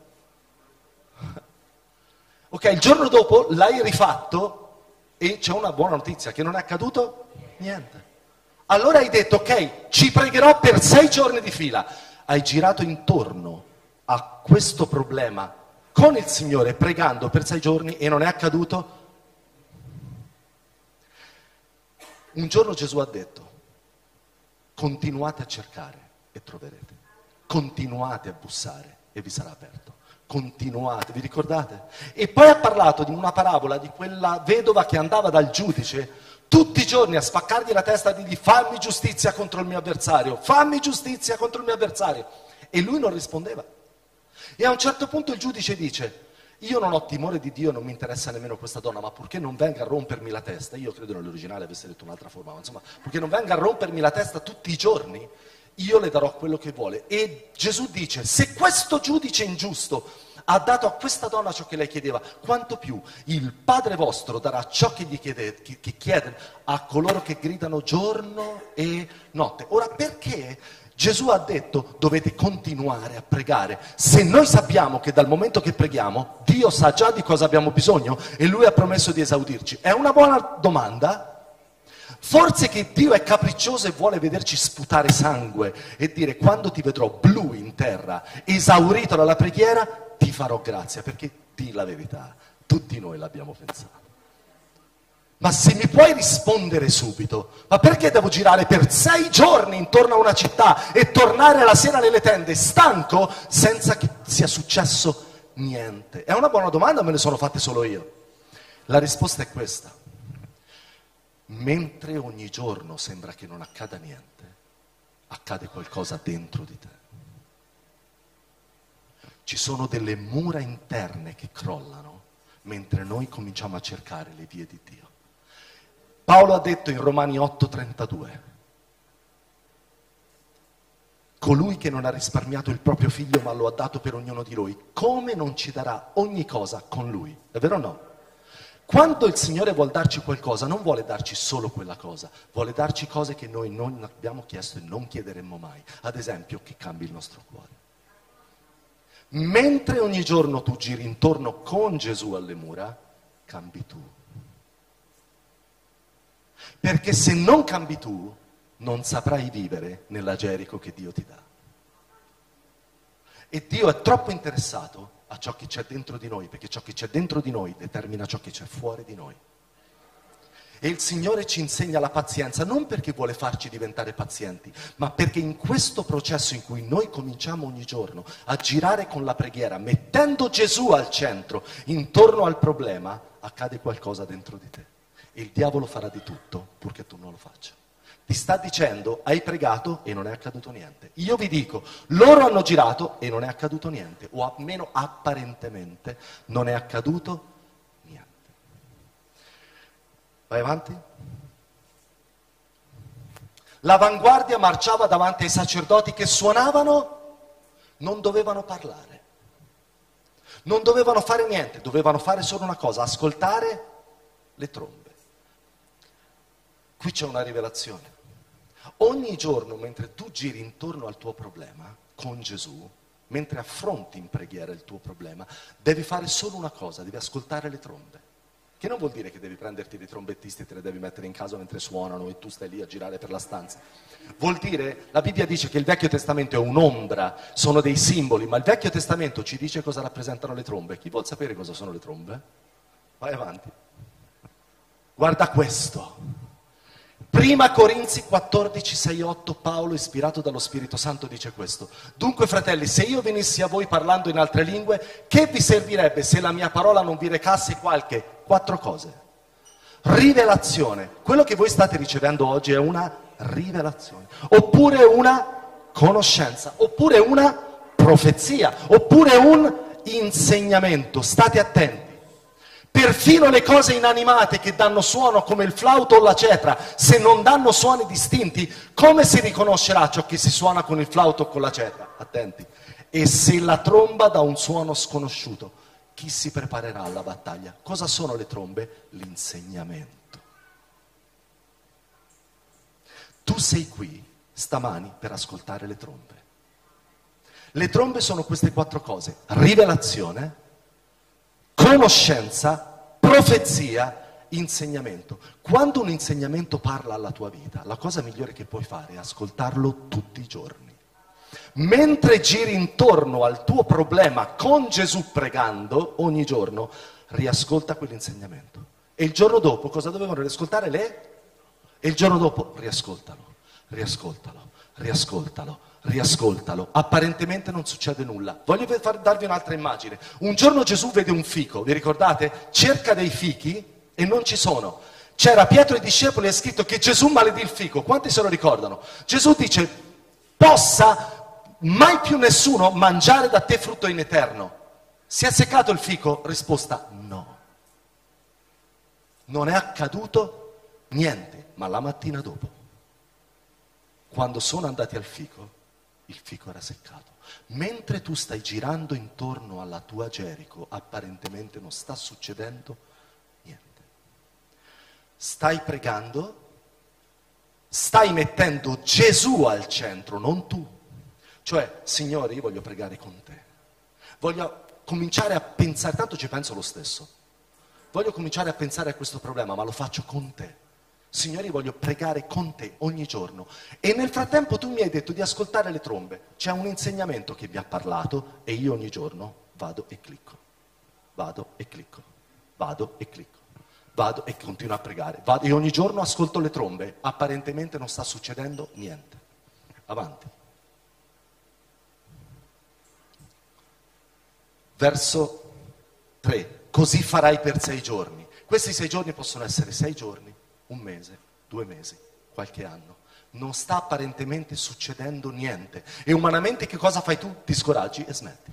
S1: Ok, il giorno dopo l'hai rifatto e c'è una buona notizia, che non è accaduto niente. Allora hai detto: ok, ci pregherò per sei giorni di fila. Hai girato intorno a questo problema con il Signore pregando per sei giorni e non è accaduto. Un giorno Gesù ha detto: continuate a cercare e troverete, continuate a bussare e vi sarà aperto. Continuate, vi ricordate? E poi ha parlato di una parabola di quella vedova che andava dal giudice tutti i giorni a spaccargli la testa e dirgli: fammi giustizia contro il mio avversario, fammi giustizia contro il mio avversario. E lui non rispondeva. E a un certo punto il giudice dice: io non ho timore di Dio, non mi interessa nemmeno questa donna, ma purché non venga a rompermi la testa, io credo nell'originale avesse detto un'altra forma, ma insomma, purché non venga a rompermi la testa tutti i giorni, io le darò quello che vuole. E Gesù dice: se questo giudice ingiusto ha dato a questa donna ciò che lei chiedeva, quanto più il Padre vostro darà ciò che gli chiede, che, che chiede a coloro che gridano giorno e notte. Ora, perché Gesù ha detto dovete continuare a pregare? Se noi sappiamo che dal momento che preghiamo Dio sa già di cosa abbiamo bisogno e Lui ha promesso di esaudirci, è una buona domanda? Forse che Dio è capriccioso e vuole vederci sputare sangue e dire quando ti vedrò blu in terra, esaurito dalla preghiera, ti farò grazia, perché di la verità, tutti noi l'abbiamo pensato. Ma se mi puoi rispondere subito, ma perché devo girare per sei giorni intorno a una città e tornare la sera nelle tende stanco senza che sia successo niente? È una buona domanda, me ne sono fatte solo io. La risposta è questa. Mentre ogni giorno sembra che non accada niente, accade qualcosa dentro di te. Ci sono delle mura interne che crollano mentre noi cominciamo a cercare le vie di Dio. Paolo ha detto in Romani otto trentadue, colui che non ha risparmiato il proprio figlio ma lo ha dato per ognuno di noi, come non ci darà ogni cosa con lui? È vero o no? Quando il Signore vuol darci qualcosa, non vuole darci solo quella cosa, vuole darci cose che noi non abbiamo chiesto e non chiederemmo mai. Ad esempio, che cambi il nostro cuore. Mentre ogni giorno tu giri intorno con Gesù alle mura, cambi tu. Perché se non cambi tu, non saprai vivere nella Gerico che Dio ti dà. E Dio è troppo interessato a ciò che c'è dentro di noi, perché ciò che c'è dentro di noi determina ciò che c'è fuori di noi. E il Signore ci insegna la pazienza, non perché vuole farci diventare pazienti, ma perché in questo processo in cui noi cominciamo ogni giorno a girare con la preghiera, mettendo Gesù al centro, intorno al problema, accade qualcosa dentro di te. E il diavolo farà di tutto purché tu non lo faccia. Ti sta dicendo, hai pregato e non è accaduto niente. Io vi dico, loro hanno girato e non è accaduto niente, o almeno apparentemente non è accaduto niente. Vai avanti. L'avanguardia marciava davanti ai sacerdoti che suonavano, non dovevano parlare. Non dovevano fare niente, dovevano fare solo una cosa, ascoltare le trombe. Qui c'è una rivelazione. Ogni giorno, mentre tu giri intorno al tuo problema, con Gesù, mentre affronti in preghiera il tuo problema, devi fare solo una cosa, devi ascoltare le trombe. Che non vuol dire che devi prenderti dei trombettisti e te le devi mettere in casa mentre suonano e tu stai lì a girare per la stanza. Vuol dire, la Bibbia dice che il Vecchio Testamento è un'ombra, sono dei simboli, ma il Vecchio Testamento ci dice cosa rappresentano le trombe. Chi vuol sapere cosa sono le trombe? Vai avanti. Guarda questo. Prima Corinzi quattordici, sei, otto, Paolo, ispirato dallo Spirito Santo, dice questo. Dunque, fratelli, se io venissi a voi parlando in altre lingue, che vi servirebbe se la mia parola non vi recasse qualche? Quattro cose. Rivelazione. Quello che voi state ricevendo oggi è una rivelazione. Oppure una conoscenza. Oppure una profezia. Oppure un insegnamento. State attenti. Perfino le cose inanimate che danno suono come il flauto o la cetra, se non danno suoni distinti, come si riconoscerà ciò che si suona con il flauto o con la cetra? Attenti. E se la tromba dà un suono sconosciuto, chi si preparerà alla battaglia? Cosa sono le trombe? L'insegnamento. Tu sei qui stamani per ascoltare le trombe. Le trombe sono queste quattro cose: rivelazione, conoscenza, profezia, insegnamento. Quando un insegnamento parla alla tua vita, la cosa migliore che puoi fare è ascoltarlo tutti i giorni. Mentre giri intorno al tuo problema con Gesù pregando ogni giorno, riascolta quell'insegnamento. E il giorno dopo cosa dovevano riascoltare le? E il giorno dopo riascoltalo, riascoltalo, riascoltalo. Riascoltalo, apparentemente non succede nulla. Voglio far, darvi un'altra immagine. Un giorno Gesù vede un fico, vi ricordate? Cerca dei fichi e non ci sono. C'era Pietro e i discepoli e è scritto che Gesù maledì il fico. Quanti se lo ricordano? Gesù dice: possa mai più nessuno mangiare da te frutto in eterno. Si è seccato il fico? Risposta: no. Non è accaduto niente, ma la mattina dopo, quando sono andati al fico, il fico era seccato. Mentre tu stai girando intorno alla tua Gerico, apparentemente non sta succedendo niente. Stai pregando, stai mettendo Gesù al centro, non tu. Cioè, Signore, io voglio pregare con te. Voglio cominciare a pensare, tanto ci penso lo stesso. Voglio cominciare a pensare a questo problema, ma lo faccio con te. Signore, io voglio pregare con te ogni giorno. E nel frattempo tu mi hai detto di ascoltare le trombe. C'è un insegnamento che mi ha parlato e io ogni giorno vado e clicco. Vado e clicco. Vado e clicco. Vado e continuo a pregare. Vado, e ogni giorno ascolto le trombe. Apparentemente non sta succedendo niente. Avanti. Verso tre. Così farai per sei giorni. Questi sei giorni possono essere sei giorni, un mese, due mesi, qualche anno. Non sta apparentemente succedendo niente. E umanamente che cosa fai tu? Ti scoraggi e smetti.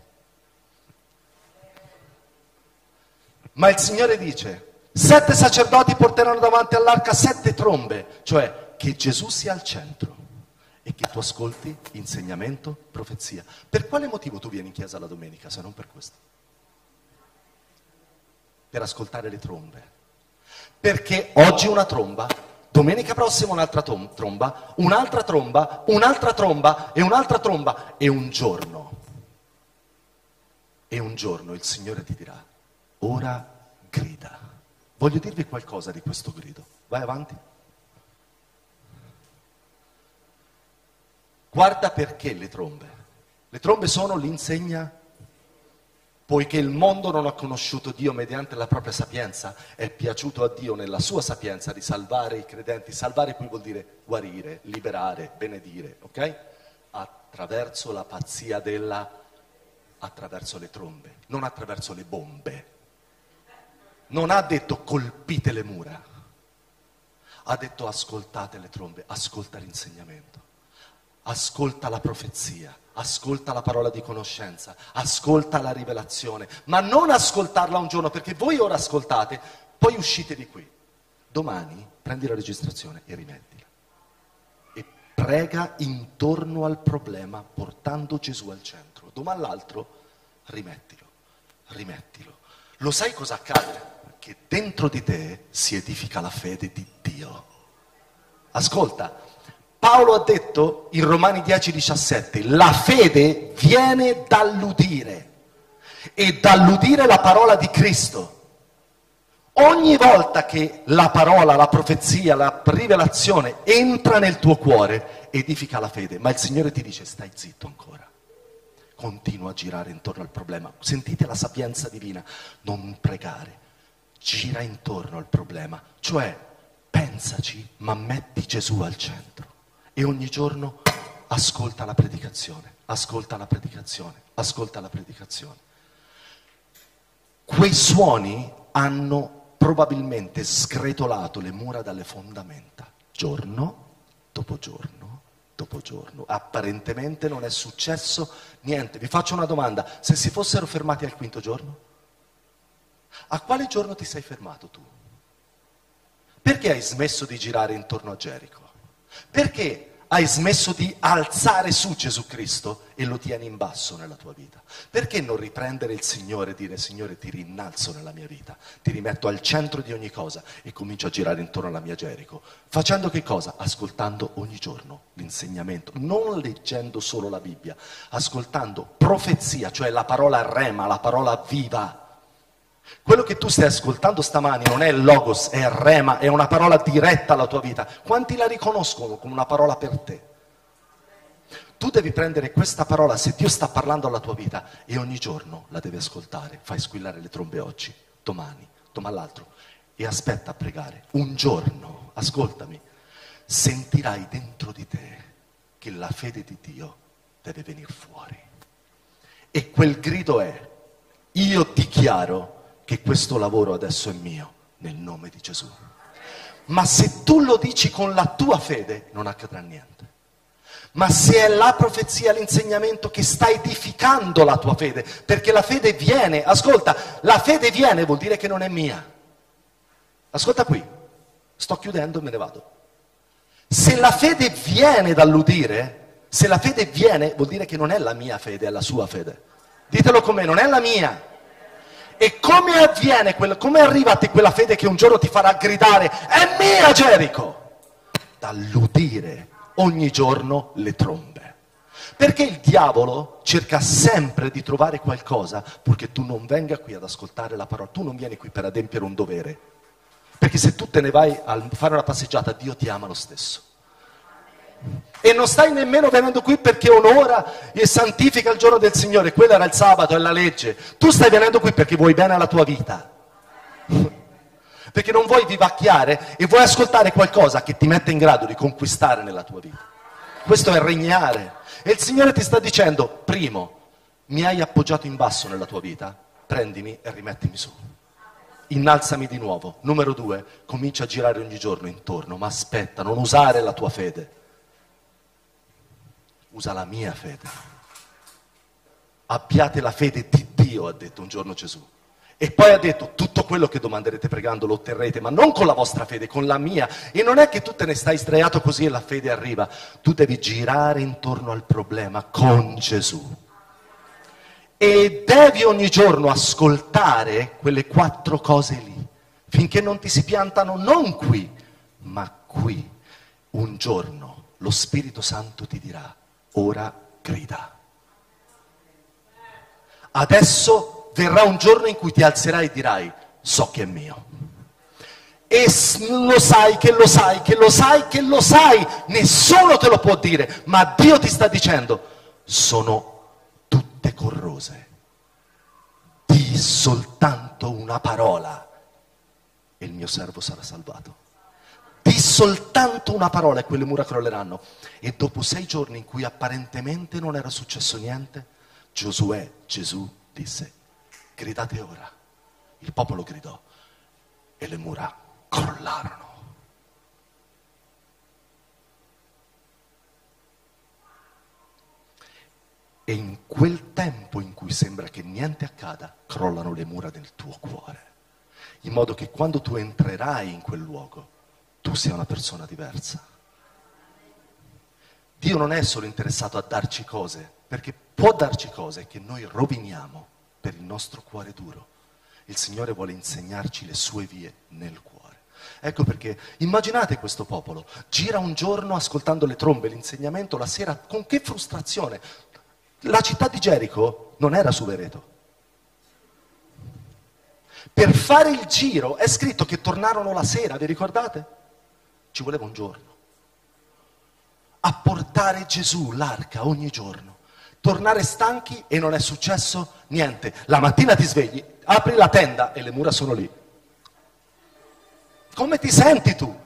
S1: Ma il Signore dice, sette sacerdoti porteranno davanti all'arca sette trombe, cioè che Gesù sia al centro e che tu ascolti insegnamento, profezia. Per quale motivo tu vieni in chiesa la domenica, se non per questo? Per ascoltare le trombe. Perché oggi una tromba, domenica prossima un'altra tom- tromba, un'altra tromba, un'altra tromba e un'altra tromba e un giorno. E un giorno il Signore ti dirà, ora grida. Voglio dirvi qualcosa di questo grido. Vai avanti. Guarda perché le trombe. Le trombe sono l'insegna. Poiché il mondo non ha conosciuto Dio mediante la propria sapienza, è piaciuto a Dio nella sua sapienza di salvare i credenti. Salvare qui vuol dire guarire, liberare, benedire, ok? Attraverso la pazzia della... attraverso le trombe, non attraverso le bombe. Non ha detto colpite le mura, ha detto ascoltate le trombe, ascolta l'insegnamento, ascolta la profezia. Ascolta la parola di conoscenza, ascolta la rivelazione, ma non ascoltarla un giorno, perché voi ora ascoltate, poi uscite di qui. Domani prendi la registrazione e rimettila. E prega intorno al problema, portando Gesù al centro. Domani l'altro, rimettilo, rimettilo. Lo sai cosa accade? Che dentro di te si edifica la fede di Dio. Ascolta. Paolo ha detto in Romani dieci diciassette, la fede viene dall'udire e dall'udire la parola di Cristo. Ogni volta che la parola, la profezia, la rivelazione entra nel tuo cuore, edifica la fede, ma il Signore ti dice stai zitto ancora, continua a girare intorno al problema. Sentite la sapienza divina, non pregare, gira intorno al problema, cioè pensaci, ma metti Gesù al centro. E ogni giorno ascolta la predicazione, ascolta la predicazione, ascolta la predicazione. Quei suoni hanno probabilmente sgretolato le mura dalle fondamenta, giorno dopo giorno dopo giorno. Apparentemente non è successo niente. Vi faccio una domanda, se si fossero fermati al quinto giorno? A quale giorno ti sei fermato tu? Perché hai smesso di girare intorno a Gerico? Perché hai smesso di alzare su Gesù Cristo e lo tieni in basso nella tua vita? Perché non riprendere il Signore e dire Signore ti rinnalzo nella mia vita, ti rimetto al centro di ogni cosa e comincio a girare intorno alla mia Gerico? Facendo che cosa? Ascoltando ogni giorno l'insegnamento, non leggendo solo la Bibbia, ascoltando profezia, cioè la parola rema, la parola viva. Quello che tu stai ascoltando stamani non è logos, è rema, è una parola diretta alla tua vita. Quanti la riconoscono come una parola per te? Tu devi prendere questa parola, se Dio sta parlando alla tua vita, e ogni giorno la devi ascoltare. Fai squillare le trombe oggi, domani, domani l'altro, e aspetta a pregare. Un giorno, ascoltami, sentirai dentro di te che la fede di Dio deve venire fuori. E quel grido è, io dichiaro che questo lavoro adesso è mio, nel nome di Gesù. Ma se tu lo dici con la tua fede, non accadrà niente. Ma se è la profezia, l'insegnamento che sta edificando la tua fede, perché la fede viene, ascolta, la fede viene vuol dire che non è mia. Ascolta qui, sto chiudendo e me ne vado. Se la fede viene dall'udire, Se la fede viene, vuol dire che non è la mia fede, è la sua fede. Ditelo con me, non è la mia. E come avviene, quel, come arriva a te quella fede che un giorno ti farà gridare, è mia Gerico? Dall'udire ogni giorno le trombe. Perché il diavolo cerca sempre di trovare qualcosa purché tu non venga qui ad ascoltare la parola. Tu non vieni qui per adempiere un dovere. Perché se tu te ne vai a fare una passeggiata, Dio ti ama lo stesso. E non stai nemmeno venendo qui perché onora e santifica il giorno del Signore. Quello era il sabato, è la legge. Tu stai venendo qui perché vuoi bene alla tua vita. Perché non vuoi vivacchiare e vuoi ascoltare qualcosa che ti mette in grado di conquistare nella tua vita. Questo è regnare. E il Signore ti sta dicendo, primo, mi hai appoggiato in basso nella tua vita, prendimi e rimettimi su. Innalzami di nuovo. Numero due, comincia a girare ogni giorno intorno, ma aspetta, non usare la tua fede. Usa la mia fede. Abbiate la fede di Dio, ha detto un giorno Gesù. E poi ha detto, tutto quello che domanderete pregando lo otterrete, ma non con la vostra fede, con la mia. E non è che tu te ne stai sdraiato così e la fede arriva. Tu devi girare intorno al problema con Gesù. E devi ogni giorno ascoltare quelle quattro cose lì, finché non ti si piantano non qui, ma qui. Un giorno lo Spirito Santo ti dirà, ora grida. Adesso verrà un giorno in cui ti alzerai e dirai, so che è mio. E lo sai, che lo sai, che lo sai, che lo sai. Nessuno te lo può dire, ma Dio ti sta dicendo, sono tutte corrose. Di soltanto una parola e il mio servo sarà salvato. Di soltanto una parola e quelle mura crolleranno. E dopo sei giorni in cui apparentemente non era successo niente, Giosuè, Gesù disse, gridate ora. Il popolo gridò e le mura crollarono. E in quel tempo in cui sembra che niente accada, crollano le mura del tuo cuore. In modo che quando tu entrerai in quel luogo, tu sia una persona diversa. Dio non è solo interessato a darci cose, perché può darci cose che noi roviniamo per il nostro cuore duro. Il Signore vuole insegnarci le sue vie nel cuore. Ecco perché immaginate questo popolo, gira un giorno ascoltando le trombe, l'insegnamento, la sera, con che frustrazione. La città di Gerico non era su Vereto. Per fare il giro è scritto che tornarono la sera, vi ricordate? Ci voleva un giorno. A portare Gesù, l'arca, ogni giorno. Tornare stanchi e non è successo niente. La mattina ti svegli, apri la tenda e le mura sono lì. Come ti senti tu?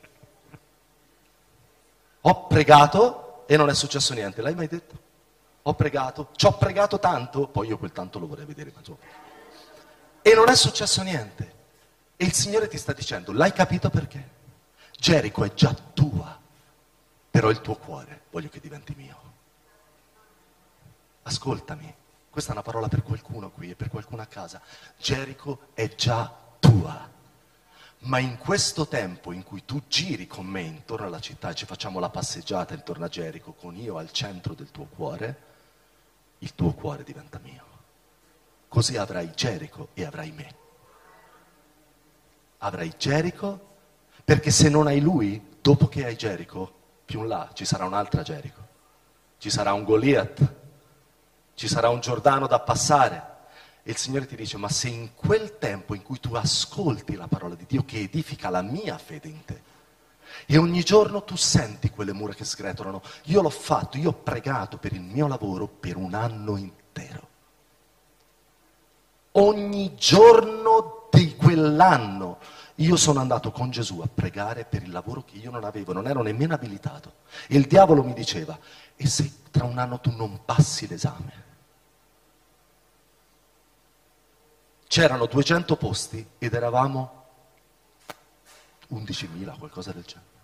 S1: Ho pregato e non è successo niente. L'hai mai detto? Ho pregato, ci ho pregato tanto, poi io quel tanto lo vorrei vedere, ma insomma. E non è successo niente. E il Signore ti sta dicendo, l'hai capito perché? Gerico è già tua, però il tuo cuore voglio che diventi mio. Ascoltami, questa è una parola per qualcuno qui e per qualcuno a casa. Gerico è già tua, ma in questo tempo in cui tu giri con me intorno alla città e ci facciamo la passeggiata intorno a Gerico con io al centro del tuo cuore, il tuo cuore diventa mio. Così avrai Gerico e avrai me. Avrai Gerico, perché se non hai lui, dopo che hai Gerico, più in là ci sarà un'altra Gerico. Ci sarà un Goliat, ci sarà un Giordano da passare. E il Signore ti dice, ma se in quel tempo in cui tu ascolti la parola di Dio che edifica la mia fede in te, e ogni giorno tu senti quelle mura che sgretolano, io l'ho fatto, io ho pregato per il mio lavoro per un anno intero. Ogni giorno di quell'anno io sono andato con Gesù a pregare per il lavoro che io non avevo, non ero nemmeno abilitato. E il diavolo mi diceva, e se tra un anno tu non passi l'esame? C'erano duecento posti ed eravamo undicimila, qualcosa del genere.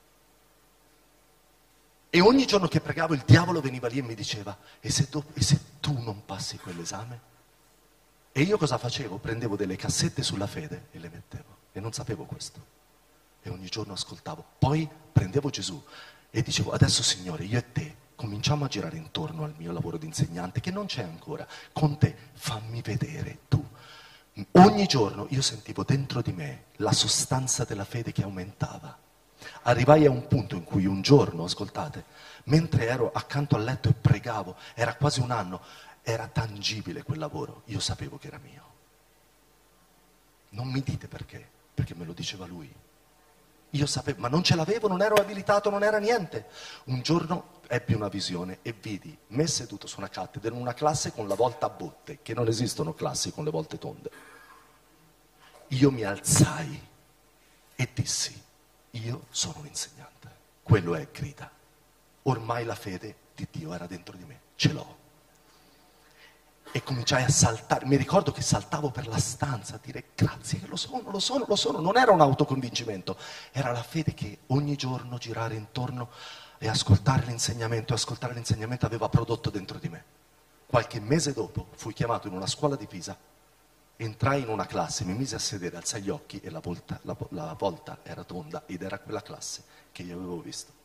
S1: E ogni giorno che pregavo il diavolo veniva lì e mi diceva, e se, do, e se tu non passi quell'esame? E io cosa facevo? Prendevo delle cassette sulla fede e le mettevo. E non sapevo questo. E ogni giorno ascoltavo. Poi prendevo Gesù e dicevo, adesso Signore, io e te cominciamo a girare intorno al mio lavoro di insegnante, che non c'è ancora. Con te, fammi vedere tu. Ogni giorno io sentivo dentro di me la sostanza della fede che aumentava. Arrivai a un punto in cui un giorno, ascoltate, mentre ero accanto al letto e pregavo, era quasi un anno, era tangibile quel lavoro, io sapevo che era mio. Non mi dite perché, perché me lo diceva lui. Io sapevo, ma non ce l'avevo, non ero abilitato, non era niente. Un giorno ebbi una visione e vidi me seduto su una cattedra in una classe con la volta a botte, che non esistono classi con le volte tonde. Io mi alzai e dissi, io sono un insegnante. Quello è grida. Ormai la fede di Dio era dentro di me, ce l'ho. E cominciai a saltare, mi ricordo che saltavo per la stanza a dire grazie che lo sono, lo sono, lo sono. Non era un autoconvincimento, era la fede che ogni giorno girare intorno e ascoltare l'insegnamento, ascoltare l'insegnamento aveva prodotto dentro di me. Qualche mese dopo fui chiamato in una scuola di Pisa, entrai in una classe, mi misi a sedere, alzai gli occhi e la volta, la, la volta era tonda ed era quella classe che io avevo visto.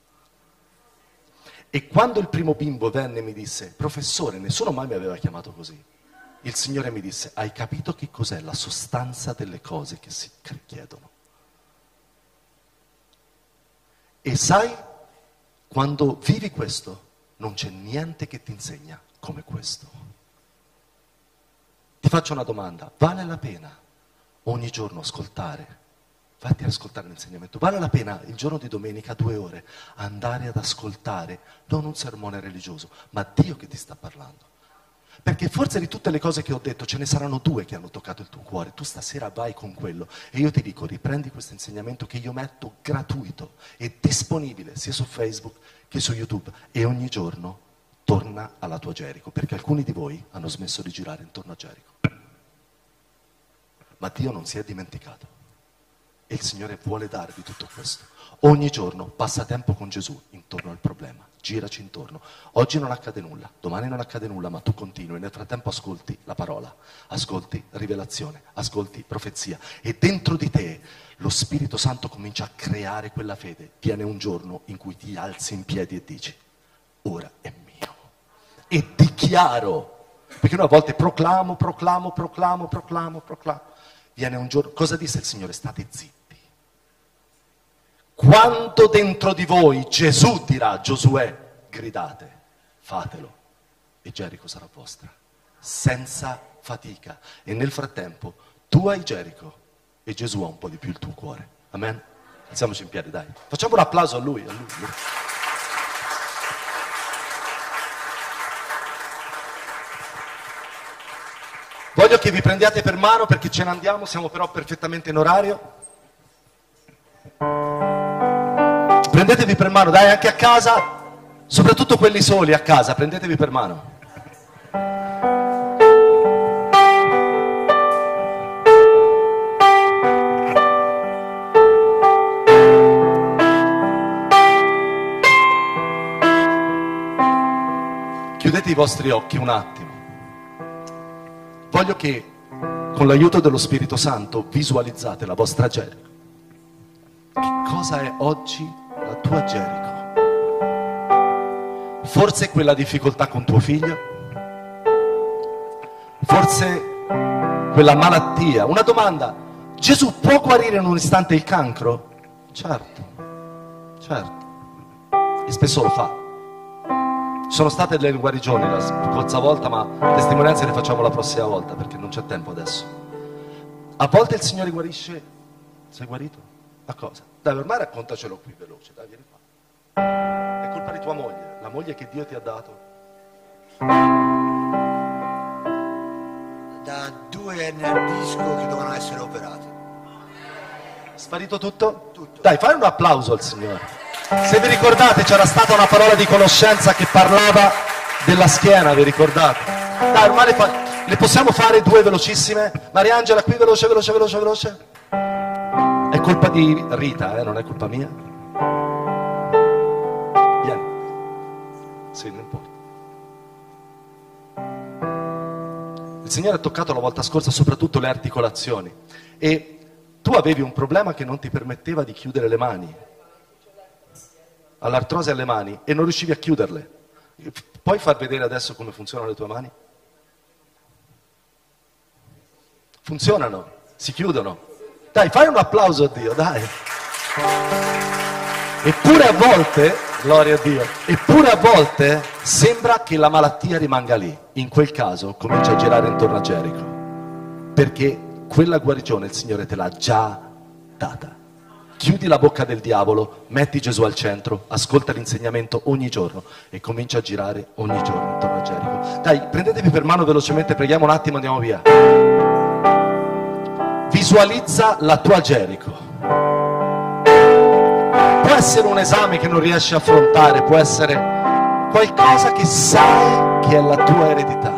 S1: E quando il primo bimbo venne e mi disse, professore, nessuno mai mi aveva chiamato così, il Signore mi disse, hai capito che cos'è la sostanza delle cose che si chiedono? E sai, quando vivi questo, non c'è niente che ti insegna come questo. Ti faccio una domanda, vale la pena ogni giorno ascoltare? Fatti ascoltare l'insegnamento. Vale la pena il giorno di domenica, due ore, andare ad ascoltare, non un sermone religioso, ma Dio che ti sta parlando. Perché forse di tutte le cose che ho detto ce ne saranno due che hanno toccato il tuo cuore. Tu stasera vai con quello e io ti dico, riprendi questo insegnamento che io metto gratuito e disponibile sia su Facebook che su YouTube e ogni giorno torna alla tua Gerico, perché alcuni di voi hanno smesso di girare intorno a Gerico. Ma Dio non si è dimenticato. E il Signore vuole darvi tutto questo. Ogni giorno passa tempo con Gesù intorno al problema, giraci intorno. Oggi non accade nulla, domani non accade nulla, ma tu continui e nel frattempo ascolti la parola, ascolti rivelazione, ascolti profezia. E dentro di te lo Spirito Santo comincia a creare quella fede. Viene un giorno in cui ti alzi in piedi e dici, ora è mio. E dichiaro, perché noi a volte proclamo, proclamo, proclamo, proclamo, proclamo. Viene un giorno, cosa disse il Signore? State zitti. Quando dentro di voi Gesù dirà, Giosuè, gridate, fatelo e Gerico sarà vostra, senza fatica. E nel frattempo tu hai Gerico e Gesù ha un po' di più il tuo cuore. Amen? Alziamoci in piedi, dai. Facciamo un applauso a lui, a lui. A lui. Voglio che vi prendiate per mano perché ce ne andiamo, siamo però perfettamente in orario. Prendetevi per mano, dai, anche a casa, soprattutto quelli soli a casa, prendetevi per mano. Chiudete i vostri occhi un attimo. Voglio che con l'aiuto dello Spirito Santo visualizzate la vostra Gerico. Che cosa è oggi la tua Gerico? Forse quella difficoltà con tuo figlio? Forse quella malattia? Una domanda, Gesù può guarire in un istante il cancro? Certo, certo, e spesso lo fa. Ci sono state delle guarigioni la scorsa volta, ma testimonianze le facciamo la prossima volta perché non c'è tempo adesso. A volte il Signore guarisce. Sei guarito? A cosa? Dai, ormai raccontacelo qui veloce, dai, vieni qua. È colpa di tua moglie, la moglie che Dio ti ha dato.
S2: Da due ernie al disco che dovevano essere operati.
S1: Sparito tutto?
S2: Tutto.
S1: Dai, fai un applauso al Signore. Se vi ricordate c'era stata una parola di conoscenza che parlava della schiena, vi ricordate? Dai, ormai le, fa- le possiamo fare due velocissime? Mariangela, qui veloce, veloce, veloce, veloce. È colpa di Rita, eh, non è colpa mia. Vieni. Sì, non importa. Il Signore ha toccato la volta scorsa soprattutto le articolazioni e tu avevi un problema che non ti permetteva di chiudere le mani, all'artrosi alle mani, e non riuscivi a chiuderle. Puoi far vedere adesso come funzionano le tue mani? Funzionano, si chiudono. Dai, fai un applauso a Dio, dai. Eppure a volte, gloria a Dio, eppure a volte sembra che la malattia rimanga lì. In quel caso comincia a girare intorno a Gerico, perché quella guarigione il Signore te l'ha già data. Chiudi la bocca del diavolo, metti Gesù al centro, ascolta l'insegnamento ogni giorno e comincia a girare ogni giorno intorno a Gerico. Dai, prendetevi per mano velocemente, preghiamo un attimo, andiamo via. Visualizza la tua Gerico. Può essere un esame che non riesci a affrontare, può essere qualcosa che sai che è la tua eredità.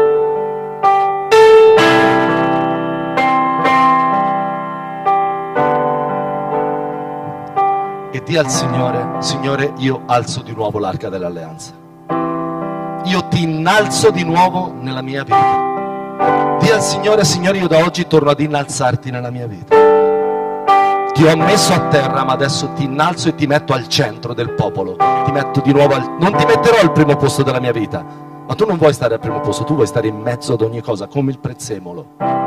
S1: E di al Signore: Signore, io alzo di nuovo l'arca dell'alleanza. Io ti innalzo di nuovo nella mia vita. Dì al Signore: Signore, io da oggi torno ad innalzarti nella mia vita. Ti ho messo a terra, ma adesso ti innalzo e ti metto al centro del popolo. Ti metto di nuovo al... Non ti metterò al primo posto della mia vita, ma tu non vuoi stare al primo posto, tu vuoi stare in mezzo ad ogni cosa, come il prezzemolo.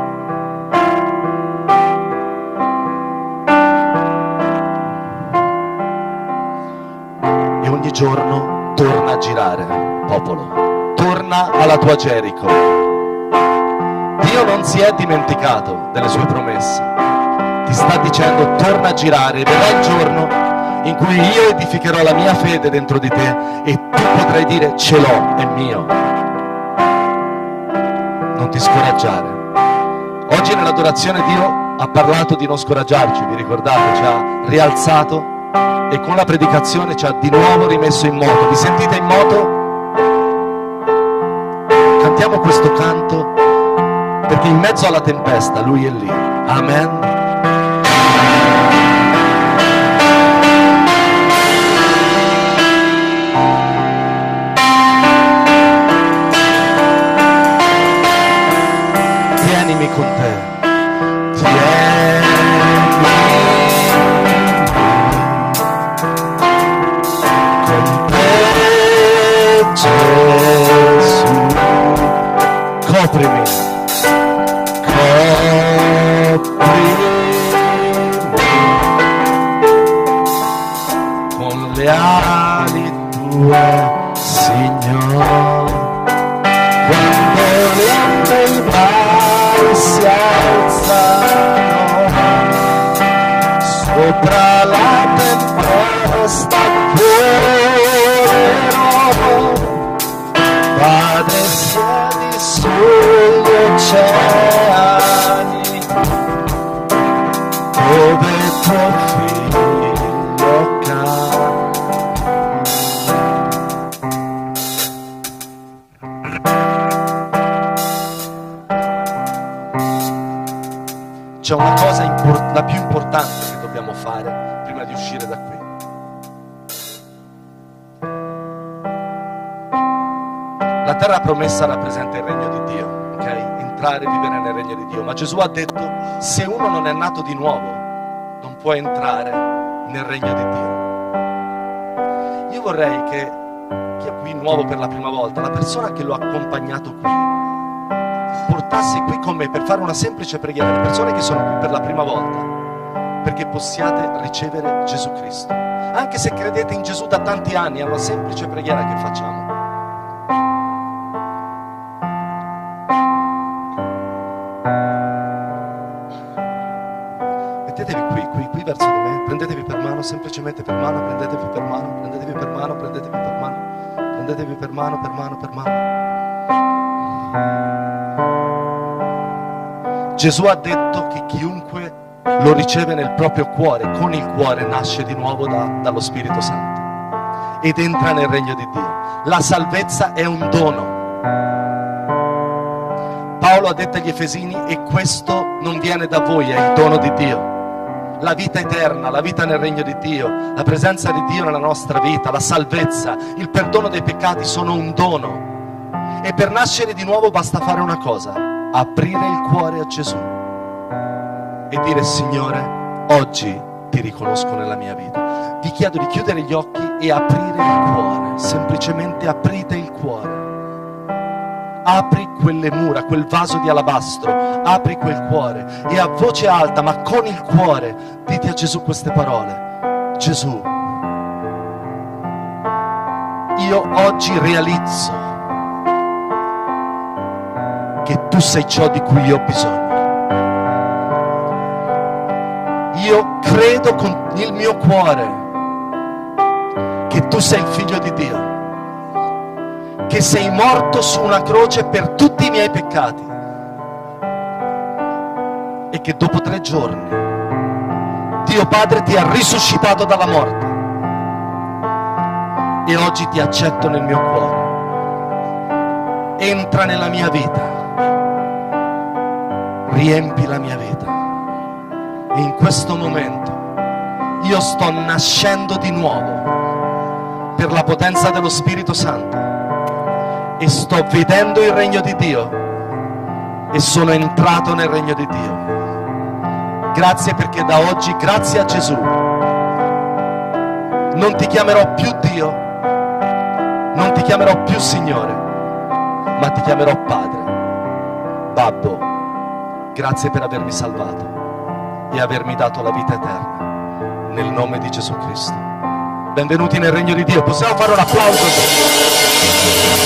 S1: E ogni giorno torna a girare, popolo. Torna alla tua Gerico. Dio non si è dimenticato delle sue promesse. Ti sta dicendo: torna a girare, verrà il giorno in cui io edificherò la mia fede dentro di te e tu potrai dire: ce l'ho, è mio. Non ti scoraggiare. Oggi nell'adorazione Dio ha parlato di non scoraggiarci, vi ricordate? Ci ha rialzato e con la predicazione ci ha di nuovo rimesso in moto. Vi sentite in moto? Cantiamo questo canto, perché in mezzo alla tempesta Lui è lì. Amen. Tienimi con te. Tienimi con te, Gesù. Coprimi. Con le ali tue, Signore, quando le onde il mare si alzano, sopra la tempesta correrò. Padre, siedi sugli oceani, dove tuo figlio cade. C'è una cosa impor- la più importante che dobbiamo fare prima di uscire da qui. La terra promessa rappresenta il regno di Dio, ok? Entrare e vivere nel regno di Dio. Ma Gesù ha detto: se uno non è nato di nuovo, non può entrare nel regno di Dio. Io vorrei che chi è qui nuovo per la prima volta, la persona che lo ha accompagnato qui, portasse qui con me per fare una semplice preghiera. Le persone che sono qui per la prima volta, perché possiate ricevere Gesù Cristo. Anche se credete in Gesù da tanti anni, è una semplice preghiera che facciamo. Mettetevi qui, qui, qui verso di me, prendetevi per mano, semplicemente per mano, prendetevi per mano, prendetevi per mano, prendetevi per mano, prendetevi per mano, per mano, per mano. Gesù ha detto che chiunque lo riceve nel proprio cuore, con il cuore nasce di nuovo da, dallo Spirito Santo ed entra nel regno di Dio. La salvezza è un dono. Paolo ha detto agli Efesini: e questo non viene da voi, è il dono di Dio. La vita eterna, la vita nel regno di Dio, la presenza di Dio nella nostra vita, la salvezza, il perdono dei peccati sono un dono. E per nascere di nuovo basta fare una cosa: aprire il cuore a Gesù e dire: Signore, oggi ti riconosco nella mia vita. Vi chiedo di chiudere gli occhi e aprire il cuore, semplicemente aprite il cuore. Apri quelle mura, quel vaso di alabastro, apri quel cuore e a voce alta, ma con il cuore, dite a Gesù queste parole. Gesù, io oggi realizzo che tu sei ciò di cui io ho bisogno. Io credo con il mio cuore che tu sei il figlio di Dio, che sei morto su una croce per tutti i miei peccati e che dopo tre giorni Dio Padre ti ha risuscitato dalla morte e oggi ti accetto nel mio cuore. Entra nella mia vita, riempi la mia vita e in questo momento io sto nascendo di nuovo per la potenza dello Spirito Santo e sto vedendo il regno di Dio e sono entrato nel regno di Dio. Grazie perché da oggi, grazie a Gesù, non ti chiamerò più Dio, non ti chiamerò più Signore, ma ti chiamerò Padre, Babbo. Grazie per avermi salvato e avermi dato la vita eterna nel nome di Gesù Cristo. Benvenuti nel regno di Dio. Possiamo fare un applauso?